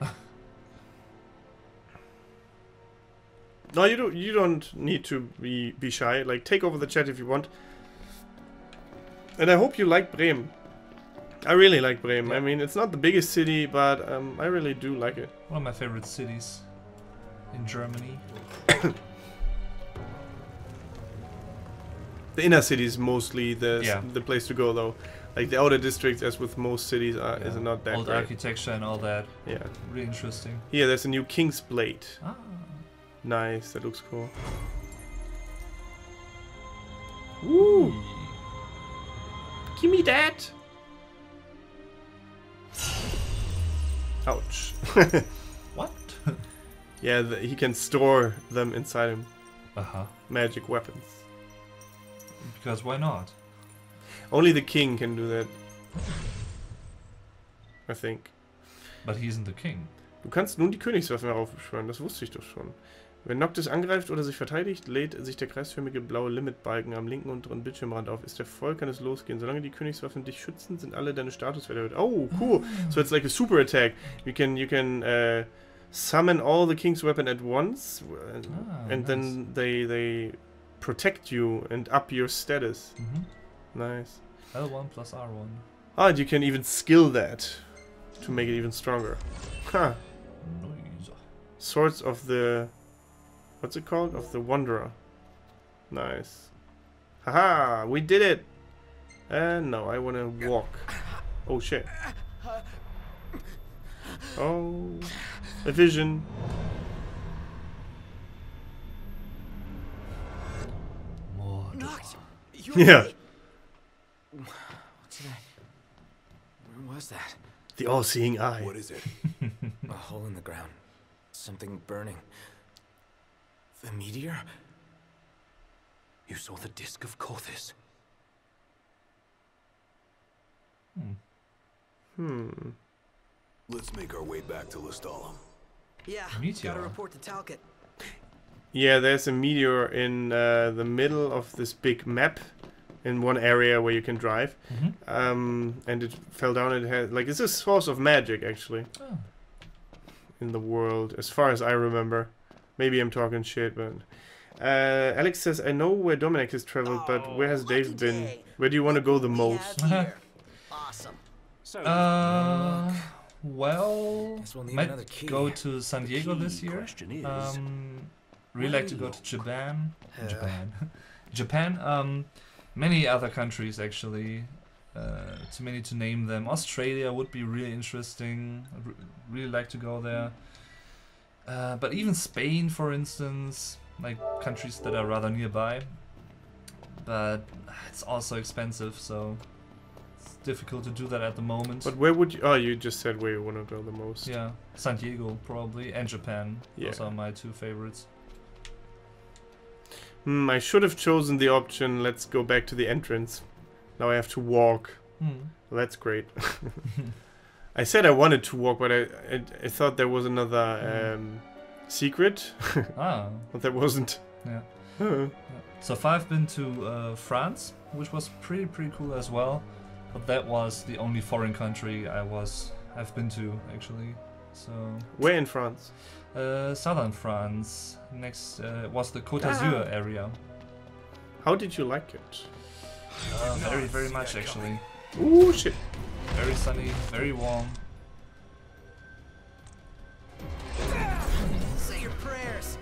S1: No, you don't. You don't need to be be shy. Like, take over the chat if you want. And I hope you like Bremen. I really like Bremen. I mean, it's not the biggest city, but um, I really do like it.
S2: One of my favorite cities in Germany.
S1: The inner city is mostly the
S2: Yeah.
S1: the place to go, though. Like the outer districts, as with most cities, are, is not that
S2: All the
S1: great.
S2: architecture and all that.
S1: Yeah.
S2: Really interesting.
S1: Here, there's a new King's Blade.
S2: Ah.
S1: Nice. That looks cool. Woo! Give me that. Ouch.
S2: What?
S1: Yeah, the, he can store them inside him.
S2: Uh-huh.
S1: Magic weapons.
S2: Because why not?
S1: Only the king can do that. I think.
S2: But he isn't the king.
S1: Du kannst nun die Königswaffen heraufbeschwören, das wusste ich doch schon. Wenn Noctis angreift oder sich verteidigt, lädt sich der kreisförmige blaue Limitbalken am linken unteren Bildschirmrand auf. Ist der voll, kann es losgehen. Solange die Königswaffen dich schützen, sind alle deine Statuswerte erhöht. Oh, cool. So it's like a super attack. You can you can uh, summon all the king's weapon at once, and,
S2: Ah,
S1: and
S2: nice.
S1: then they they protect you and up your status.
S2: Mhm.
S1: Nice.
S2: L one plus R one.
S1: Ah, and you can even skill that to make it even stronger. Huh.
S2: Nice.
S1: Swords of the... What's it called? Of the Wanderer. Nice. Haha! We did it! And no, I wanna walk. Oh shit. Oh. A vision.
S2: More.
S3: Noct, you
S1: Yeah.
S3: okay? What's that? Where was that?
S1: The all-seeing eye.
S4: What is it?
S3: A hole in the ground. Something burning. The meteor? You saw the disk of Kothis.
S2: Hmm.
S1: Hmm.
S4: Let's make our way back to Lestalem.
S3: Yeah,
S2: Meteor.
S3: gotta report to Talcott.
S1: Yeah, there's a meteor in uh, the middle of this big map in one area where you can drive.
S2: Mhm.
S1: Um, and it fell down. It had like it's a source of magic actually
S2: Oh.
S1: in the world, as far as I remember. Maybe I'm talking shit, but uh, Alex says I know where Dominic has traveled, but where has Dave been? Where do you want to go the most?
S3: Awesome. So,
S2: Uh, well,
S3: Guess we'll need another
S2: might
S3: key.
S2: go to San Diego
S5: key
S2: this year.
S5: question is,
S2: Um, really
S5: where
S2: like to
S5: do
S2: go
S5: you
S2: to Japan.
S3: Uh,
S2: Japan. Japan. Um, many other countries actually. Uh, too many to name them. Australia would be really interesting. I'd re- really like to go there. Uh, but even Spain, for instance, like countries that are rather nearby. But it's also expensive, so it's difficult to do that at the moment.
S1: But where would you? Oh, you just said where you want to go the most.
S2: Yeah, San Diego probably, and Japan. Those
S1: Yeah.
S2: are my two favorites.
S1: Hmm, I should have chosen the option. Let's go back to the entrance. Now I have to walk.
S2: Hmm.
S1: Well, that's great. I said I wanted to walk, but I I, I thought there was another um, secret,
S2: Ah,
S1: but there wasn't.
S2: yeah.
S1: Huh.
S2: So far I've been to uh, France, which was pretty pretty cool as well. But that was the only foreign country I was I've been to actually. So
S1: Where in France?
S2: uh, southern France, next uh, was the Côte
S1: Ah.
S2: d'Azur area.
S1: How did you like it?
S2: Uh, very very much actually.
S1: Ooh, shit.
S2: Very sunny, very warm.
S3: Say your prayers.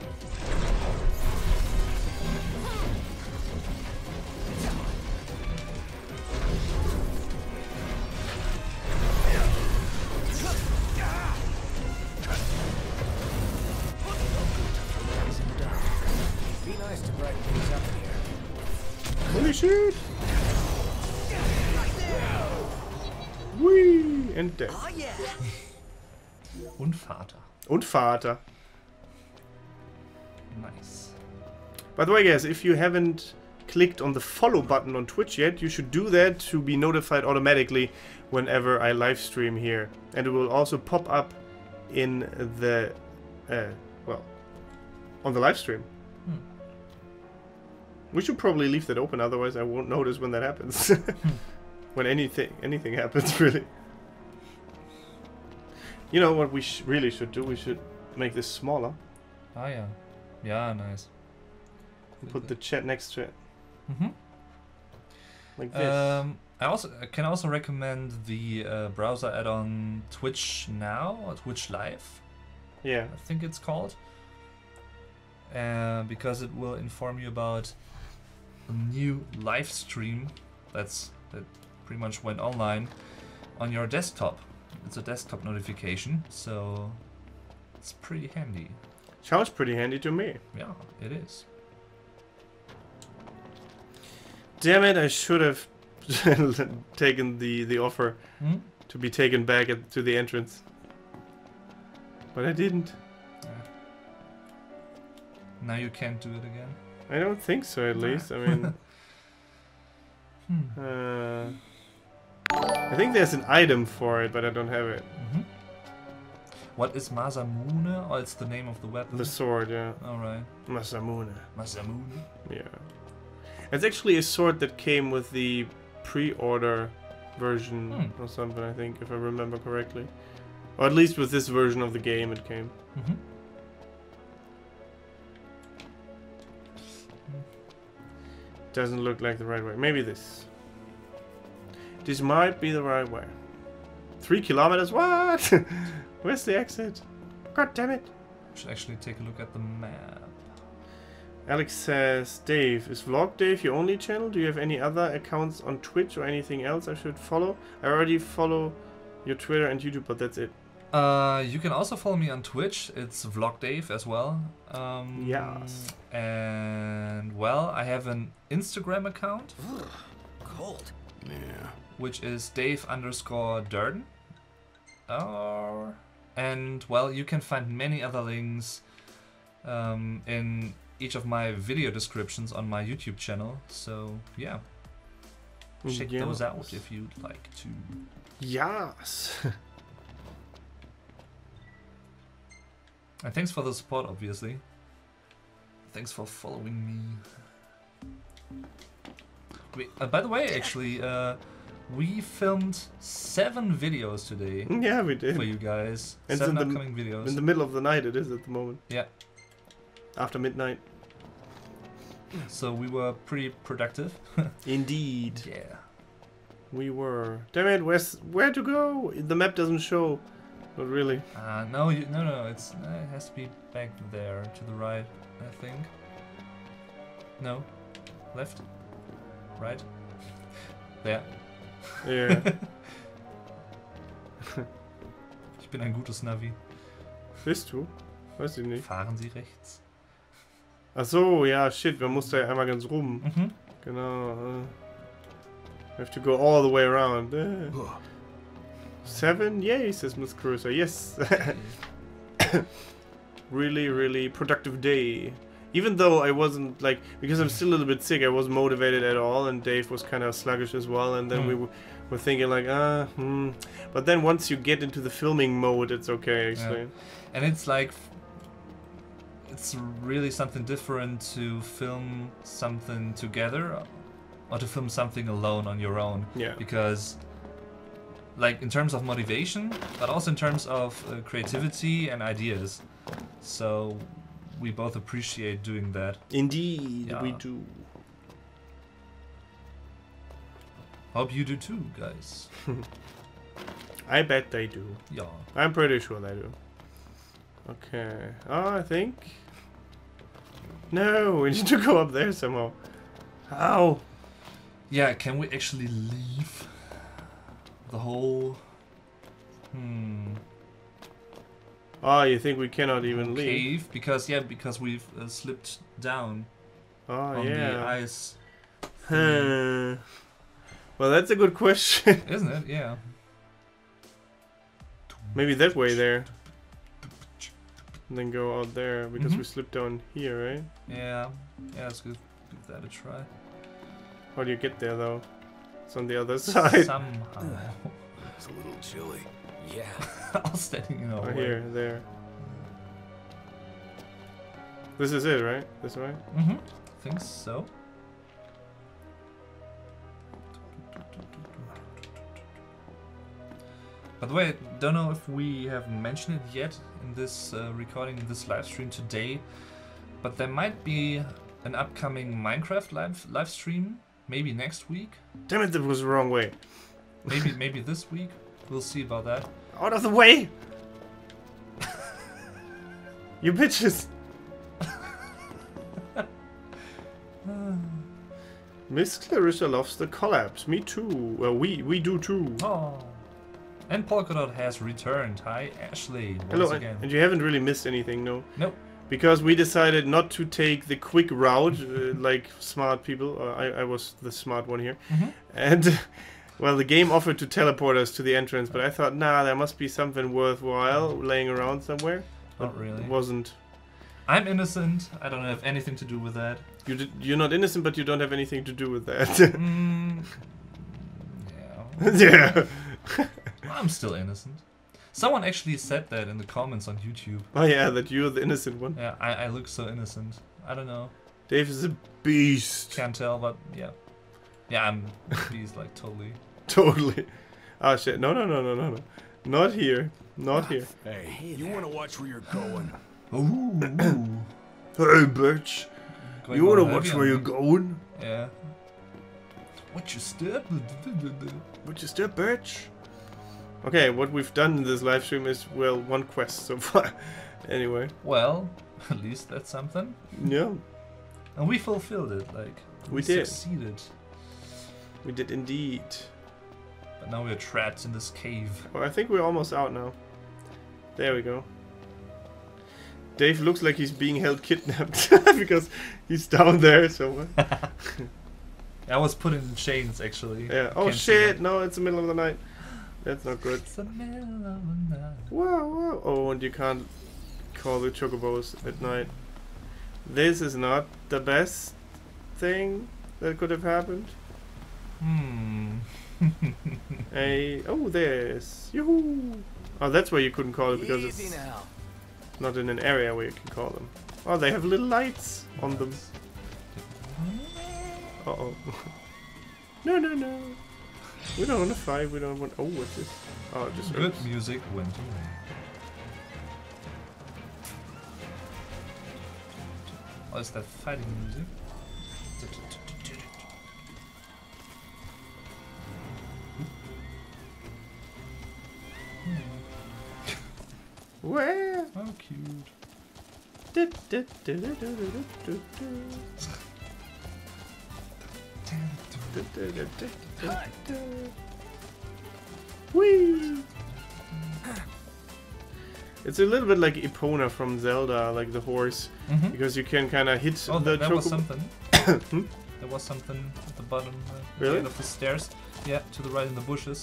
S3: Be nice to brighten things up here.
S1: Holy shit. Whee! And dead.
S3: Oh yeah.
S2: Und Vater.
S1: Und Vater.
S2: Nice.
S1: By the way, guys, if you haven't clicked on the follow button on Twitch yet, you should do that to be notified automatically whenever I live stream here. And it will also pop up in the, uh, well, on the live stream.
S2: Hmm.
S1: We should probably leave that open, otherwise I won't notice when that happens. When anything anything happens, really. You know what we sh really should do? We should make this smaller.
S2: Ah yeah. Yeah, nice.
S1: Put the chat next to it,
S2: Mm-hmm.
S1: like this.
S2: Um, I also I can also recommend the uh, browser add-on Twitch Now or Twitch Live,
S1: Yeah.
S2: I think it's called, uh, because it will inform you about a new live stream that's that pretty much went online on your desktop. It's a desktop notification, so it's pretty handy.
S1: Sounds pretty handy to me.
S2: Yeah, it is.
S1: Damn it! I should have taken the the offer
S2: Hmm?
S1: to be taken back at, to the entrance, but I didn't.
S2: Yeah. Now you can't do it again.
S1: I don't think so. At
S2: Nah.
S1: least I mean.
S2: Hmm.
S1: uh, I think there's an item for it, but I don't have it.
S2: Mm-hmm. What is Masamune? Oh, it's the name of the weapon.
S1: The sword, yeah.
S2: Alright.
S1: Masamune.
S2: Masamune.
S1: Yeah. It's actually a sword that came with the pre-order version
S2: Hmm.
S1: or something, I think, if I remember correctly. Or at least with this version of the game it came.
S2: Mm-hmm.
S1: Doesn't look like the right way. Maybe this. This might be the right way. Three kilometers? What? Where's the exit? God damn it.
S2: Should actually take a look at the map.
S1: Alex says, Dave, is Vlog Dave your only channel? Do you have any other accounts on Twitch or anything else I should follow? I already follow your Twitter and YouTube, but that's it.
S2: Uh, you can also follow me on Twitch. It's Vlog Dave as well. Um,
S1: Yes.
S2: And well, I have an Instagram account,
S3: Cold.
S4: Yeah.
S2: which is Dave underscore Durden. Or and well, you can find many other links um, in each of my video descriptions on my YouTube channel. So yeah, check
S1: Yes.
S2: those out if you'd like to.
S1: Yes.
S2: And thanks for the support, obviously. Thanks for following me. We, uh, by the way, actually, uh, we filmed seven videos today
S1: Yeah, we did.
S2: for you guys.
S1: It's
S2: seven
S1: in the-
S2: upcoming videos.
S1: In the middle of the night it is at the moment.
S2: Yeah.
S1: After midnight.
S2: So we were pretty productive.
S1: Indeed.
S2: Yeah.
S1: We were. Damn it, where's, where to go? The map doesn't show. Not really.
S2: Uh, no, you, no, no. It's uh, it has to be back there to the right, I think. No, left, right. There.
S1: Yeah.
S2: Ich bin ein gutes Navi.
S1: Bist du? Weiß ich nicht.
S2: Fahren Sie rechts.
S1: Ach so, ja, shit, wir mussten ja einmal ganz rum.
S2: Mhm.
S1: Genau. Uh, we have to go all the way around. Uh, seven? Yay, says Miss Cruiser. Yes. Really, really productive day. Even though I wasn't, like, because I'm still a little bit sick, I wasn't motivated at all, and Dave was kind of sluggish as well, and then
S2: Mm.
S1: we w were thinking, like, ah, hmm. But then once you get into the filming mode, it's okay, actually.
S2: And it's like, it's really something different to film something together or to film something alone on your own.
S1: Yeah.
S2: Because, like, in terms of motivation, but also in terms of uh, creativity and ideas. So we both appreciate doing that.
S1: Indeed,
S2: Yeah.
S1: we do.
S2: Hope you do too, guys.
S1: I bet they do.
S2: Yeah.
S1: I'm pretty sure they do. Okay. Oh, I think. No, we need to go up there somehow. How?
S2: Yeah, can we actually leave the whole... Hmm...
S1: Oh, you think we cannot even leave?
S2: cave? Because, yeah, because we've uh, slipped down
S1: Oh,
S2: on the
S1: yeah.
S2: ice.
S1: Huh. Well, that's a good question.
S2: Isn't it? Yeah.
S1: Maybe that way there. And then go out there, because
S2: Mhm.
S1: we slipped down here, right?
S2: Yeah. Yeah, let's give, give that a try.
S1: How do you get there, though? It's on the other side.
S2: Somehow.
S4: It's a little chilly.
S3: Yeah.
S2: All standing in our
S1: Oh,
S2: way.
S1: here, there. This is it, right? This way?
S2: Mm-hmm. Think so. By the way, don't know if we have mentioned it yet in this uh, recording, in this live stream today, but there might be an upcoming Minecraft live live stream, maybe next week,
S1: Damn it, that was the wrong way.
S2: maybe maybe this week. We'll see about that.
S1: Out of the way! You bitches! Miss Clarissa loves the collabs. Me too. Well, we we do too.
S2: Oh, and Polka Dot has returned. Hi, Ashley. Once
S1: Hello, and,
S2: again.
S1: and you haven't really missed anything, no?
S2: Nope.
S1: Because we decided not to take the quick route, uh, like smart people. Uh, I, I was the smart one here.
S2: Mhm.
S1: And, well, the game offered to teleport us to the entrance, but I thought, nah, there must be something worthwhile laying around somewhere.
S2: Not
S1: But
S2: really.
S1: It wasn't.
S2: I'm innocent. I don't have anything to do with that.
S1: You did, you're not innocent, but you don't have anything to do with that.
S2: Mm, yeah.
S1: Yeah.
S2: I'm still innocent. Someone actually said that in the comments on YouTube.
S1: Oh yeah, that you're the innocent one.
S2: Yeah, I, I look so innocent. I don't know.
S1: Dave is a beast.
S2: Can't tell, but yeah. Yeah, I'm he's like totally.
S1: Totally. Ah shit. No, no, no, no, no, no. Not here. Not here.
S4: Hey, you want to watch where you're going?
S2: Ooh.
S1: Hey, bitch.
S2: Going
S1: You wanna
S2: all
S1: watch
S2: heavy
S1: where
S2: on
S1: you're
S2: me.
S1: going?
S2: Yeah. What's your step?
S1: What's your step, bitch? Okay, what we've done in this live stream is, well, one quest so far. Anyway.
S2: Well, at least that's something.
S1: Yeah.
S2: And we fulfilled it, like
S1: We did.
S2: succeeded.
S1: We did indeed.
S2: But now we're trapped in this cave.
S1: Well, I think we're almost out now. There we go. Dave looks like he's being held kidnapped because he's down there somewhere.
S2: I was put in chains actually.
S1: Yeah. Oh
S2: Can't see
S1: shit!
S2: that.
S1: No, it's the middle of the night. That's not good.
S2: It's the middle of the night.
S1: Whoa, whoa. Oh, and you can't call the chocobos at night. This is not the best thing that could have happened.
S2: Hmm.
S1: Hey, oh, there's yoo-hoo. Oh, that's why you couldn't call it because
S3: Easy
S1: it's
S3: now.
S1: not in an area where you can call them. Oh, they have little lights on them. Uh oh. No, no, no. We don't want to fight. We don't want. Oh, what's this? Oh, just
S2: Good
S1: herbs.
S2: music went away. Oh, is that fighting music?
S1: Where?
S2: How cute.
S1: Du- du- du- du- du- du- du- du. Du- du- du- du- du- du. Whee! It's a little bit like Epona from Zelda, like the horse,
S2: Mm-hmm.
S1: because you can kind of hit
S2: Oh,
S1: the
S2: that, that was
S1: chocobo.
S2: something.
S1: Hmm?
S2: There was something at the bottom, uh, at the
S1: Really?
S2: end of the stairs. Yeah, to the right in the bushes.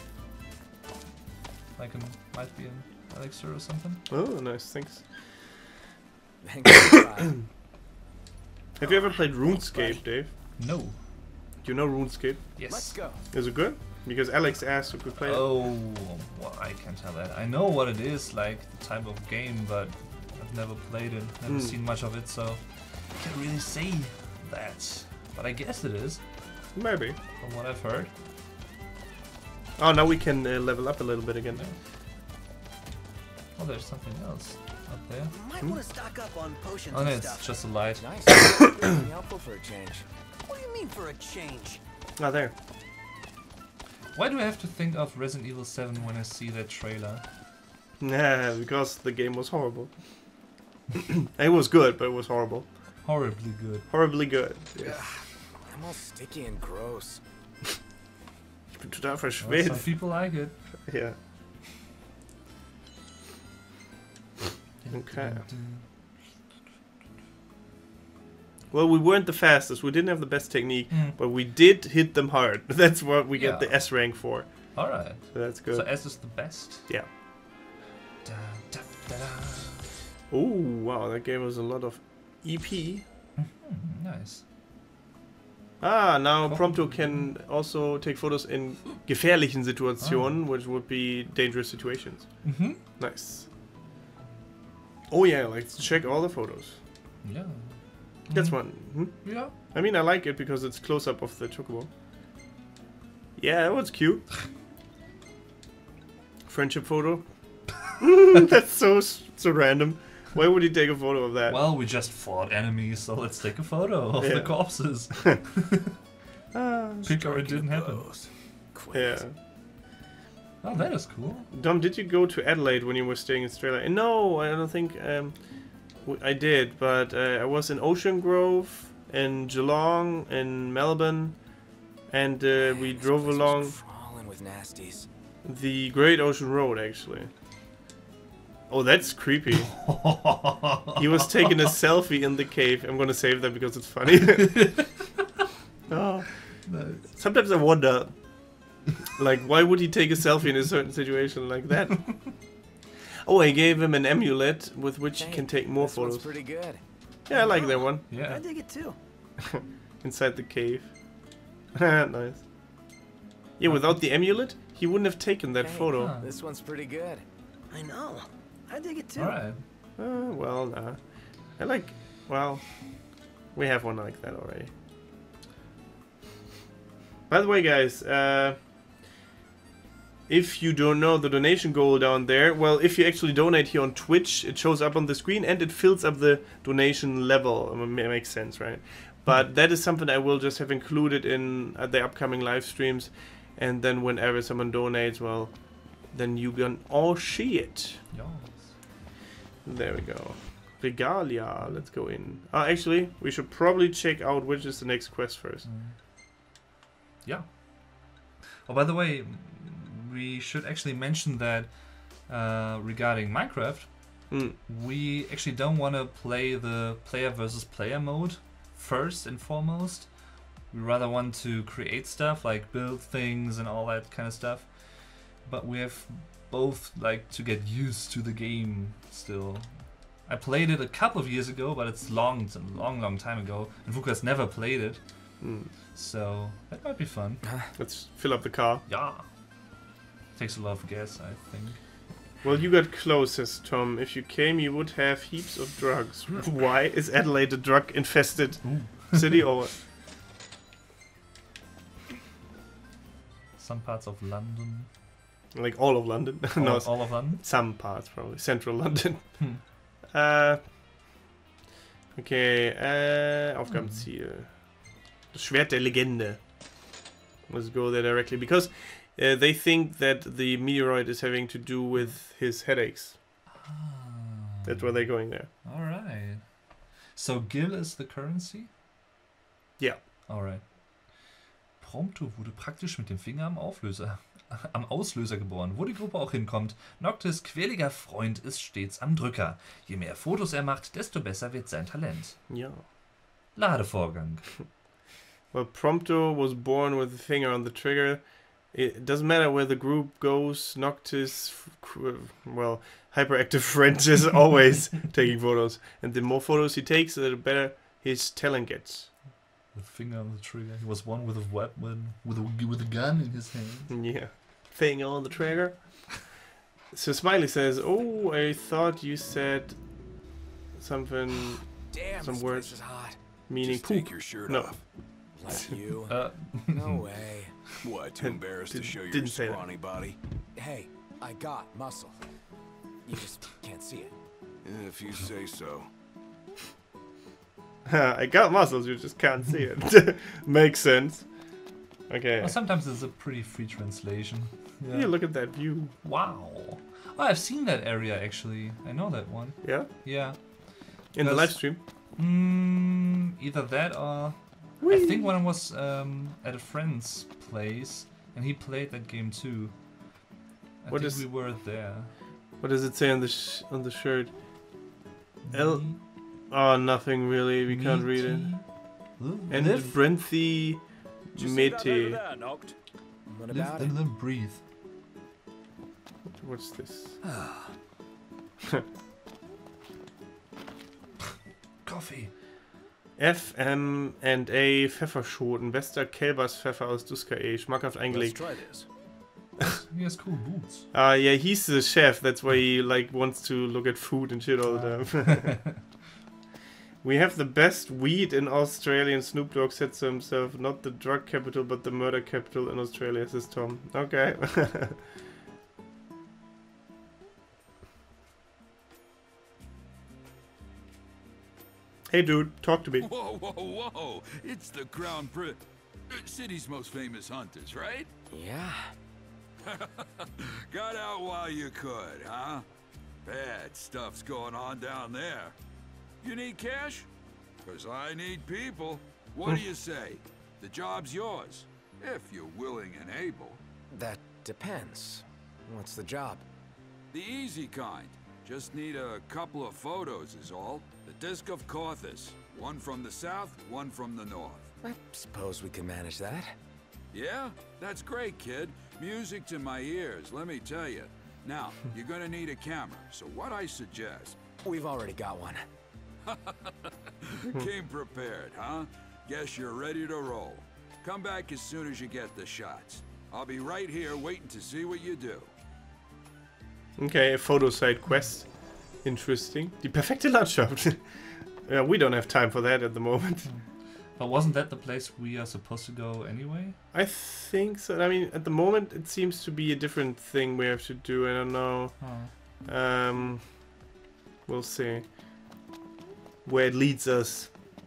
S2: Like an might be an elixir or something.
S1: Oh, nice, thanks.
S3: Thanks for trying.
S1: Have you ever played RuneScape, Dave?
S2: No.
S1: Do you know RuneScape?
S2: Yes.
S3: Let's go.
S1: Is it good? Because Alex asked if we play it.
S2: Oh, well, I can't tell that. I know what it is, like the type of game, but I've never played it, never
S1: Mm.
S2: seen much of it, so I can't really say that. But I guess it is,
S1: Maybe.
S2: from what I've heard.
S1: Oh, now we can uh, level up a little bit again.
S2: Yeah. Oh, there's something else up there.
S6: Might want to stock up on potions
S2: Oh, no,
S6: and
S2: it's
S6: stuff.
S2: just a light.
S3: Nice. Pretty helpful for a change.
S6: What do you mean for a change?
S1: Ah, there.
S2: Why do I have to think of Resident Evil seven when I see that trailer?
S1: Nah, because the game was horrible. It was good, but it was horrible.
S2: Horribly good.
S1: Horribly good. Yes.
S3: I'm all sticky and gross.
S1: Ich bin total
S2: Well, some
S1: verschwitzt.
S2: people like it.
S1: Yeah. Okay. Well, we weren't the fastest. We didn't have the best technique,
S2: Mm.
S1: but we did hit them hard. That's what we get
S2: Yeah.
S1: the S rank for.
S2: Alright.
S1: So that's good.
S2: So S is the best?
S1: Yeah.
S2: Da, da, da, da.
S1: Oh, wow, that gave us a lot of E P.
S2: Mhm, nice.
S1: Ah, now
S2: Cool.
S1: Prompto can also take photos in gefährlichen Situationen, which would be dangerous situations.
S2: Mm-hmm.
S1: Nice. Oh yeah, let's check all the photos.
S2: Yeah.
S1: That's
S2: Mhm.
S1: one. Hmm?
S2: Yeah.
S1: I mean, I like it because it's close up of the chocobo. Yeah, that was cute. Friendship photo. That's so s- so random. Why would he take a photo of that?
S2: Well, we just fought enemies, so let's take a photo of
S1: Yeah.
S2: the corpses.
S1: Ah,
S2: Quicker it didn't happen.
S1: yeah.
S2: Oh, that is cool.
S1: Dom, did you go to Adelaide when you were staying in Australia? No, I don't think um, w- I did. But uh, I was in Ocean Grove, in Geelong, in Melbourne, and uh, we
S3: This
S1: drove
S3: place was
S1: along
S3: crawling with nasties.
S1: the Great Ocean Road, actually. Oh, that's creepy. He was taking a selfie in the cave. I'm gonna save that because it's funny. Oh.
S2: Nice.
S1: Sometimes I wonder, like, why would he take a selfie in a certain situation like that? Oh, I gave him an amulet with which he
S3: Hey,
S1: can take more
S3: this one's
S1: photos.
S3: pretty good.
S1: Yeah, I like that one.
S2: Yeah.
S6: I dig it too.
S1: Inside the cave. Nice. Yeah, without the amulet, he wouldn't have taken that
S3: Hey,
S1: photo.
S2: Huh.
S3: This one's pretty good.
S6: I know. I dig it too.
S2: Alright.
S1: Uh, well, nah. I like... Well, we have one like that already. By the way, guys, uh, if you don't know the donation goal down there, well, if you actually donate here on Twitch, it shows up on the screen and it fills up the donation level. I mean, it makes sense, right? But that is something I will just have included in uh, the upcoming live streams. And then whenever someone donates, well, then you can all see it.
S2: Yes.
S1: There we go. Regalia, let's go in. Uh, actually, we should probably check out which is the next quest first.
S2: Mm. Yeah. Oh, by the way, we should actually mention that uh, regarding Minecraft,
S1: Mm.
S2: we actually don't want to play the player versus player mode first and foremost. We rather want to create stuff, like build things and all that kind of stuff. But we have both like to get used to the game still. I played it a couple of years ago, but it's long, it's a long, long time ago, and Vuka's never played it.
S1: Mm.
S2: So that might be fun.
S1: Let's fill up the car.
S2: Yeah. Takes a lot of gas, I think.
S1: Well, you got closest, Tom. If you came, you would have heaps of drugs. Why is Adelaide a drug-infested city or what?
S2: Some parts of London.
S1: Like all of London?
S2: All,
S1: No,
S2: all of London?
S1: some parts probably. Central London.
S2: Hm.
S1: Äh, okay, äh, Aufgabenziel. Das Schwert der Legende. Let's go there directly. Because uh, they think that the meteoroid is having to do with his headaches.
S2: Ah.
S1: That's why they're going there.
S2: Alright. So Gil is the currency?
S1: Yeah.
S2: Alright. Prompto wurde praktisch mit dem Finger am Auflöser, am Auslöser geboren, wo die Gruppe auch hinkommt. Noctis, quäliger Freund, ist stets am Drücker. Je mehr Fotos er macht, desto besser wird sein Talent.
S1: Yeah.
S2: Ladevorgang.
S1: Well, Prompto was born with a finger on the trigger. It doesn't matter where the group goes. Noctis, well, hyperactive friend is always taking photos. And the more photos he takes, the better his talent gets.
S2: The finger on the trigger. He was one with a weapon, with a, with a gun in his hand.
S1: Yeah. Finger on the trigger. So Smiley says, oh, I thought you said something,
S3: Damn,
S1: some
S3: this
S1: words
S3: place is hot.
S1: meaning
S4: Just
S1: poop.
S4: take your shirt
S1: No.
S4: off.
S3: Like you.
S2: Uh,
S3: No way.
S4: What, too embarrassed to
S1: Didn't-
S4: show your
S1: didn't say that.
S4: scrawny body?
S3: Hey, I got muscle. You just can't see it.
S4: If you say so.
S1: I got muscles, you just can't see it. Makes sense. Okay.
S2: well, sometimes it's a pretty free translation. Yeah.
S1: Yeah, look at that view.
S2: Wow. Oh, I've seen that area actually. I know that one.
S1: Yeah?
S2: Yeah.
S1: In the
S2: Because-
S1: live stream.
S2: Mm, either that or I think when I was um, at a friend's place and he played that game too. I
S1: What
S2: think
S1: is-
S2: we were there.
S1: What does it say on the sh on the shirt? L-
S2: Me-
S1: Oh, nothing really. We can't read it.
S2: Meaty- Live-
S1: And
S2: live,
S1: Brenthi
S5: Did you see that over
S1: Mete.
S5: there, Noct?
S3: What
S2: live
S3: about it?
S2: and then breathe.
S1: What's this?
S2: Coffee.
S1: F, M and A Pfefferschoten, bester Kälberspfeffer aus Duskae, schmackhaft
S5: Let's
S1: eingelegt.
S5: try this.
S2: He has cool boots.
S1: Uh, yeah, he's the chef, that's why he like wants to look at food and shit all the time. We have the best weed in Australia, and Snoop Dogg said so himself, not the drug capital but the murder capital in Australia, says Tom. Okay. Hey dude, talk to me.
S7: Whoa, whoa, whoa! It's the Crown Prince, uh, city's most famous hunters, right?
S3: Yeah.
S7: Got out while you could, huh? Bad stuff's going on down there. You need cash? Cause I need people. What do you say? The job's yours, if you're willing and able.
S3: That depends. What's the job?
S7: The easy kind. Just need a couple of photos is all. The Disc of Cauthus. One from the south, one from the north.
S3: I suppose we can manage that.
S7: Yeah? That's great, kid. Music to my ears, let me tell you. Now, you're gonna need a camera, so what I suggest...
S3: We've already got one.
S7: Came prepared, huh? Guess you're ready to roll. Come back as soon as you get the shots. I'll be right here waiting to see what you do.
S1: Okay, a photo side quest. Interesting. Die perfekte Landschaft. Yeah, we don't have time for that at the moment.
S2: But wasn't that the place we are supposed to go anyway?
S1: I think so. I mean, at the moment, it seems to be a different thing we have to do. I don't know.
S2: Oh.
S1: Um, we'll see where it leads us.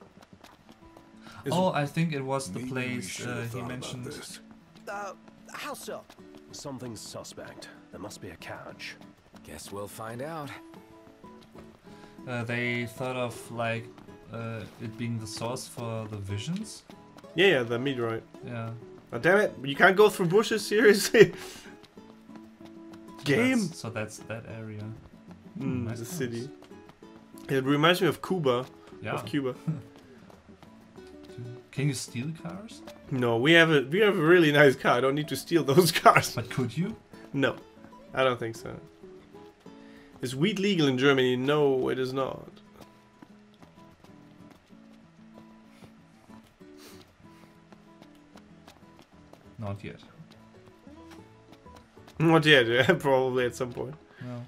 S1: Is
S2: Oh, I think it was the
S4: Maybe we
S2: place
S4: should
S2: uh,
S4: have
S2: he
S4: thought about
S2: mentioned.
S4: this.
S6: Uh, how so?
S8: Something's suspect. There must be a catch.
S3: Guess we'll find out.
S2: Uh, they thought of like uh, it being the source for the visions.
S1: Yeah, yeah, the meteorite.
S2: Yeah.
S1: Oh, damn it! You can't go through bushes, seriously.
S2: So
S1: Game.
S2: That's, so that's that area.
S1: Mm,
S2: nice
S1: the
S2: house.
S1: city. It reminds me of Cuba.
S2: Yeah.
S1: Of Cuba.
S2: Can you steal cars?
S1: No, we have a we have a really nice car. I don't need to steal those cars.
S2: But could you?
S1: No, I don't think so. Is weed legal in Germany? No, it is not.
S2: Not yet.
S1: Not yet, yeah, probably at some point.
S2: No.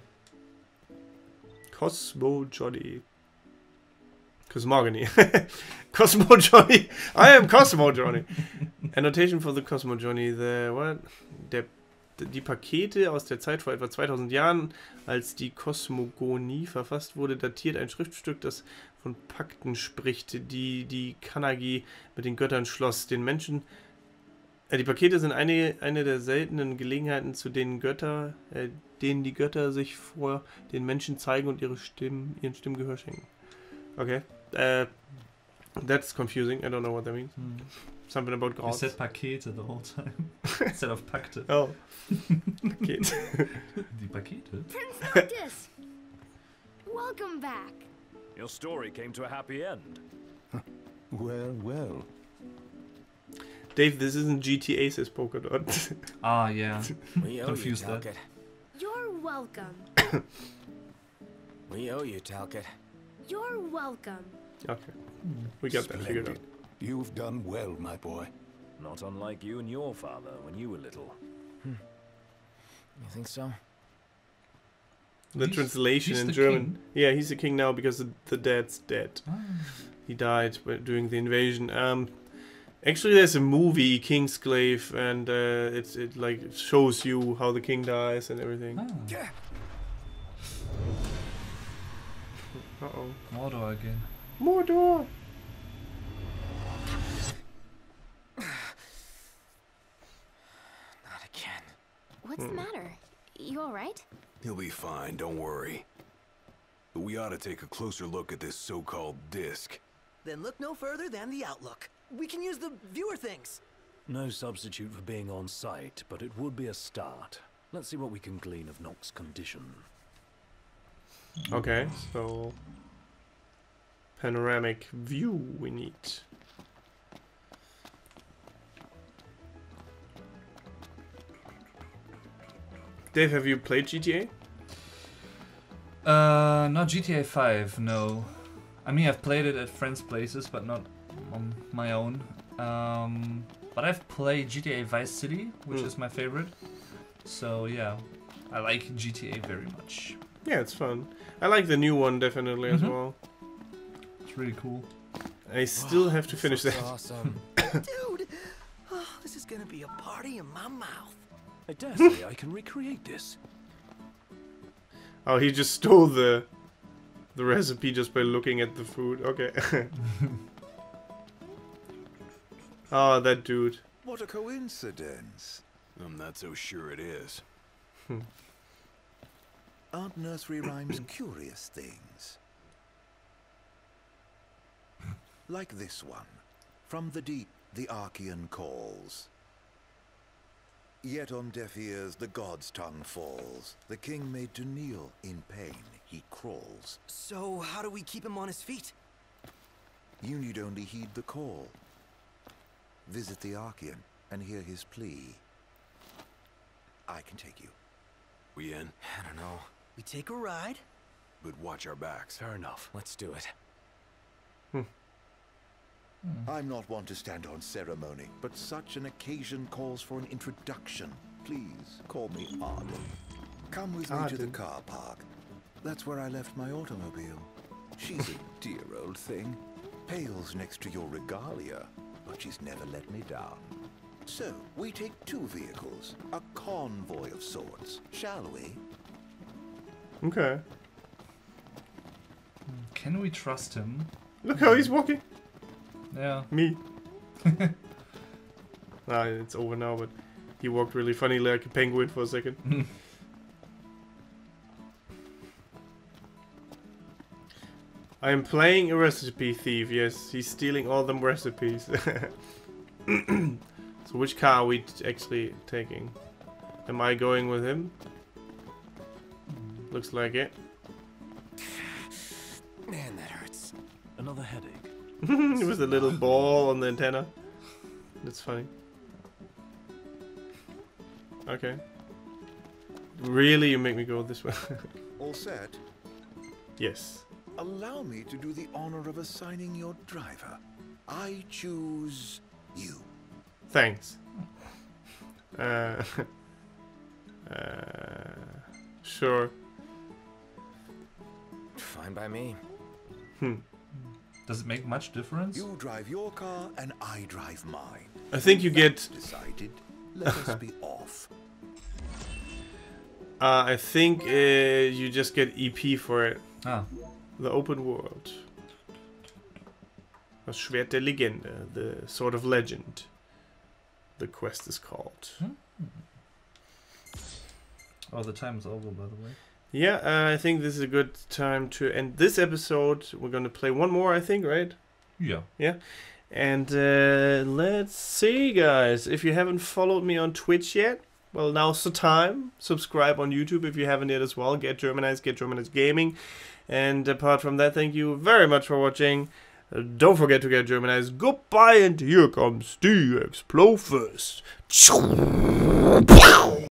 S1: Cosmo Johnny. Cosmogony. Cosmo Johnny. I am Cosmo Johnny. Annotation for the Cosmo Johnny. The what? Der, die Pakete aus der Zeit vor etwa zweitausend Jahren, als die Kosmogonie verfasst wurde, datiert ein Schriftstück, das von Pakten spricht, die die Kanagi mit den Göttern schloss. Den Menschen. Äh, die Pakete sind eine, eine der seltenen Gelegenheiten, zu denen Götter, äh, denen die Götter sich vor den Menschen zeigen und ihre Stimmen, ihren Stimmen Gehör schenken. Okay. Uh, that's confusing. I don't know what that means.
S2: Hmm.
S1: Something about
S2: You
S1: gods.
S2: said Pakete the whole time instead of Pakte.
S1: Oh. Paket.
S2: Die Pakete?
S9: Prince Noctis! Welcome back.
S8: Your story came to a happy end.
S4: Well, well.
S1: Dave, this isn't G T A, says Polkadot.
S2: Ah, yeah.
S3: We owe you,
S2: Confused that.
S3: Talcott.
S9: You're welcome.
S3: We owe you, Talcott.
S9: You're welcome.
S1: Okay. We got that figured out.
S4: Splendid. You've done well, my boy.
S8: Not unlike you and your father when you were little.
S3: You think so?
S1: The
S2: He's-
S1: translation
S2: he's
S1: in
S2: the
S1: German.
S2: king.
S1: Yeah, he's the king now because the, the dad's dead.
S2: Ah.
S1: He died w- during the invasion. Um, actually, there's a movie, Kingsglaive, and uh, it's it like it shows you how the king dies and everything.
S2: Ah.
S1: Uh oh.
S2: Mordor again.
S1: Mordor!
S3: Not again.
S9: What's the matter? You alright?
S4: He'll be fine, don't worry. But we ought to take a closer look at this so-called disc.
S6: Then look no further than the Outlook. We can use the viewer things.
S8: No substitute for being on site, but it would be a start. Let's see what we can glean of Noc's condition.
S1: Okay, so panoramic view we need. Dave, have you played G T A?
S2: Uh, not G T A five, no. I mean, I've played it at friends' places, but not on my own. Um, but I've played G T A Vice City, which
S1: Mm.
S2: is my favorite. So yeah, I like G T A very much.
S1: Yeah, it's fun. I like the new one definitely as
S2: Mhm.
S1: well.
S2: It's really cool.
S1: I still have to
S3: This
S1: finish
S3: looks
S1: that.
S3: Awesome.
S6: Dude, oh, this is gonna be a party in my mouth.
S8: I dare say I can recreate this.
S1: Oh, he just stole the the recipe just by looking at the food. Okay. Oh, that dude.
S4: What a coincidence. I'm not so sure it is.
S10: Aren't nursery rhymes curious things? Like this one. From the deep, the Archean calls. Yet on deaf ears, the god's tongue falls. The king made to kneel in pain, he crawls.
S6: So, how do we keep him on his feet?
S10: You need only heed the call. Visit the Archean and hear his plea. I can take you.
S4: We in?
S3: I don't know.
S6: We take a ride?
S4: But watch our backs.
S8: Fair enough.
S3: Let's do it.
S10: I'm not one to stand on ceremony, but such an occasion calls for an introduction. Please call me Arden. Come with me to the
S1: Arden.
S10: car park. That's where I left my automobile. She's a dear old thing. Pales next to your regalia, but she's never let me down. So, we take two vehicles, a convoy of sorts, shall we?
S1: Okay.
S2: Can we trust him?
S1: Look how he's walking.
S2: Yeah.
S1: Me. Ah, it's over now, but he walked really funny like a penguin for a second. I am playing a recipe thief. Yes, he's stealing all them recipes. So which car are we t actually taking? Am I going with him? Looks like it.
S3: Man, that hurts.
S8: Another headache.
S1: With a little ball on the antenna. That's funny. Okay. Really, you make me go this way?
S10: All set?
S1: Yes.
S10: Allow me to do the honor of assigning your driver. I choose you.
S1: Thanks. Uh, uh, sure.
S3: Fine by me.
S1: Hmm.
S2: Does it make much difference?
S10: You drive your car and I drive mine.
S1: I think you get.
S10: Decided. Let us be off.
S1: Uh, I think uh, you just get E P for it.
S2: Ah.
S1: The open world. Das Schwert der Legende. The Sword of Legend. The quest is called.
S2: Hmm. Oh, the time is over, by the way.
S1: Yeah, uh, I think this is a good time to end this episode. We're gonna play one more, I think, right?
S2: Yeah.
S1: Yeah. And uh, let's see, guys. If you haven't followed me on Twitch yet, well, now's the time. Subscribe on YouTube if you haven't yet as well. Get Germanized, get Germanized Gaming. And apart from that, thank you very much for watching. Uh, don't forget to get Germanized. Goodbye, and here comes the Explode first.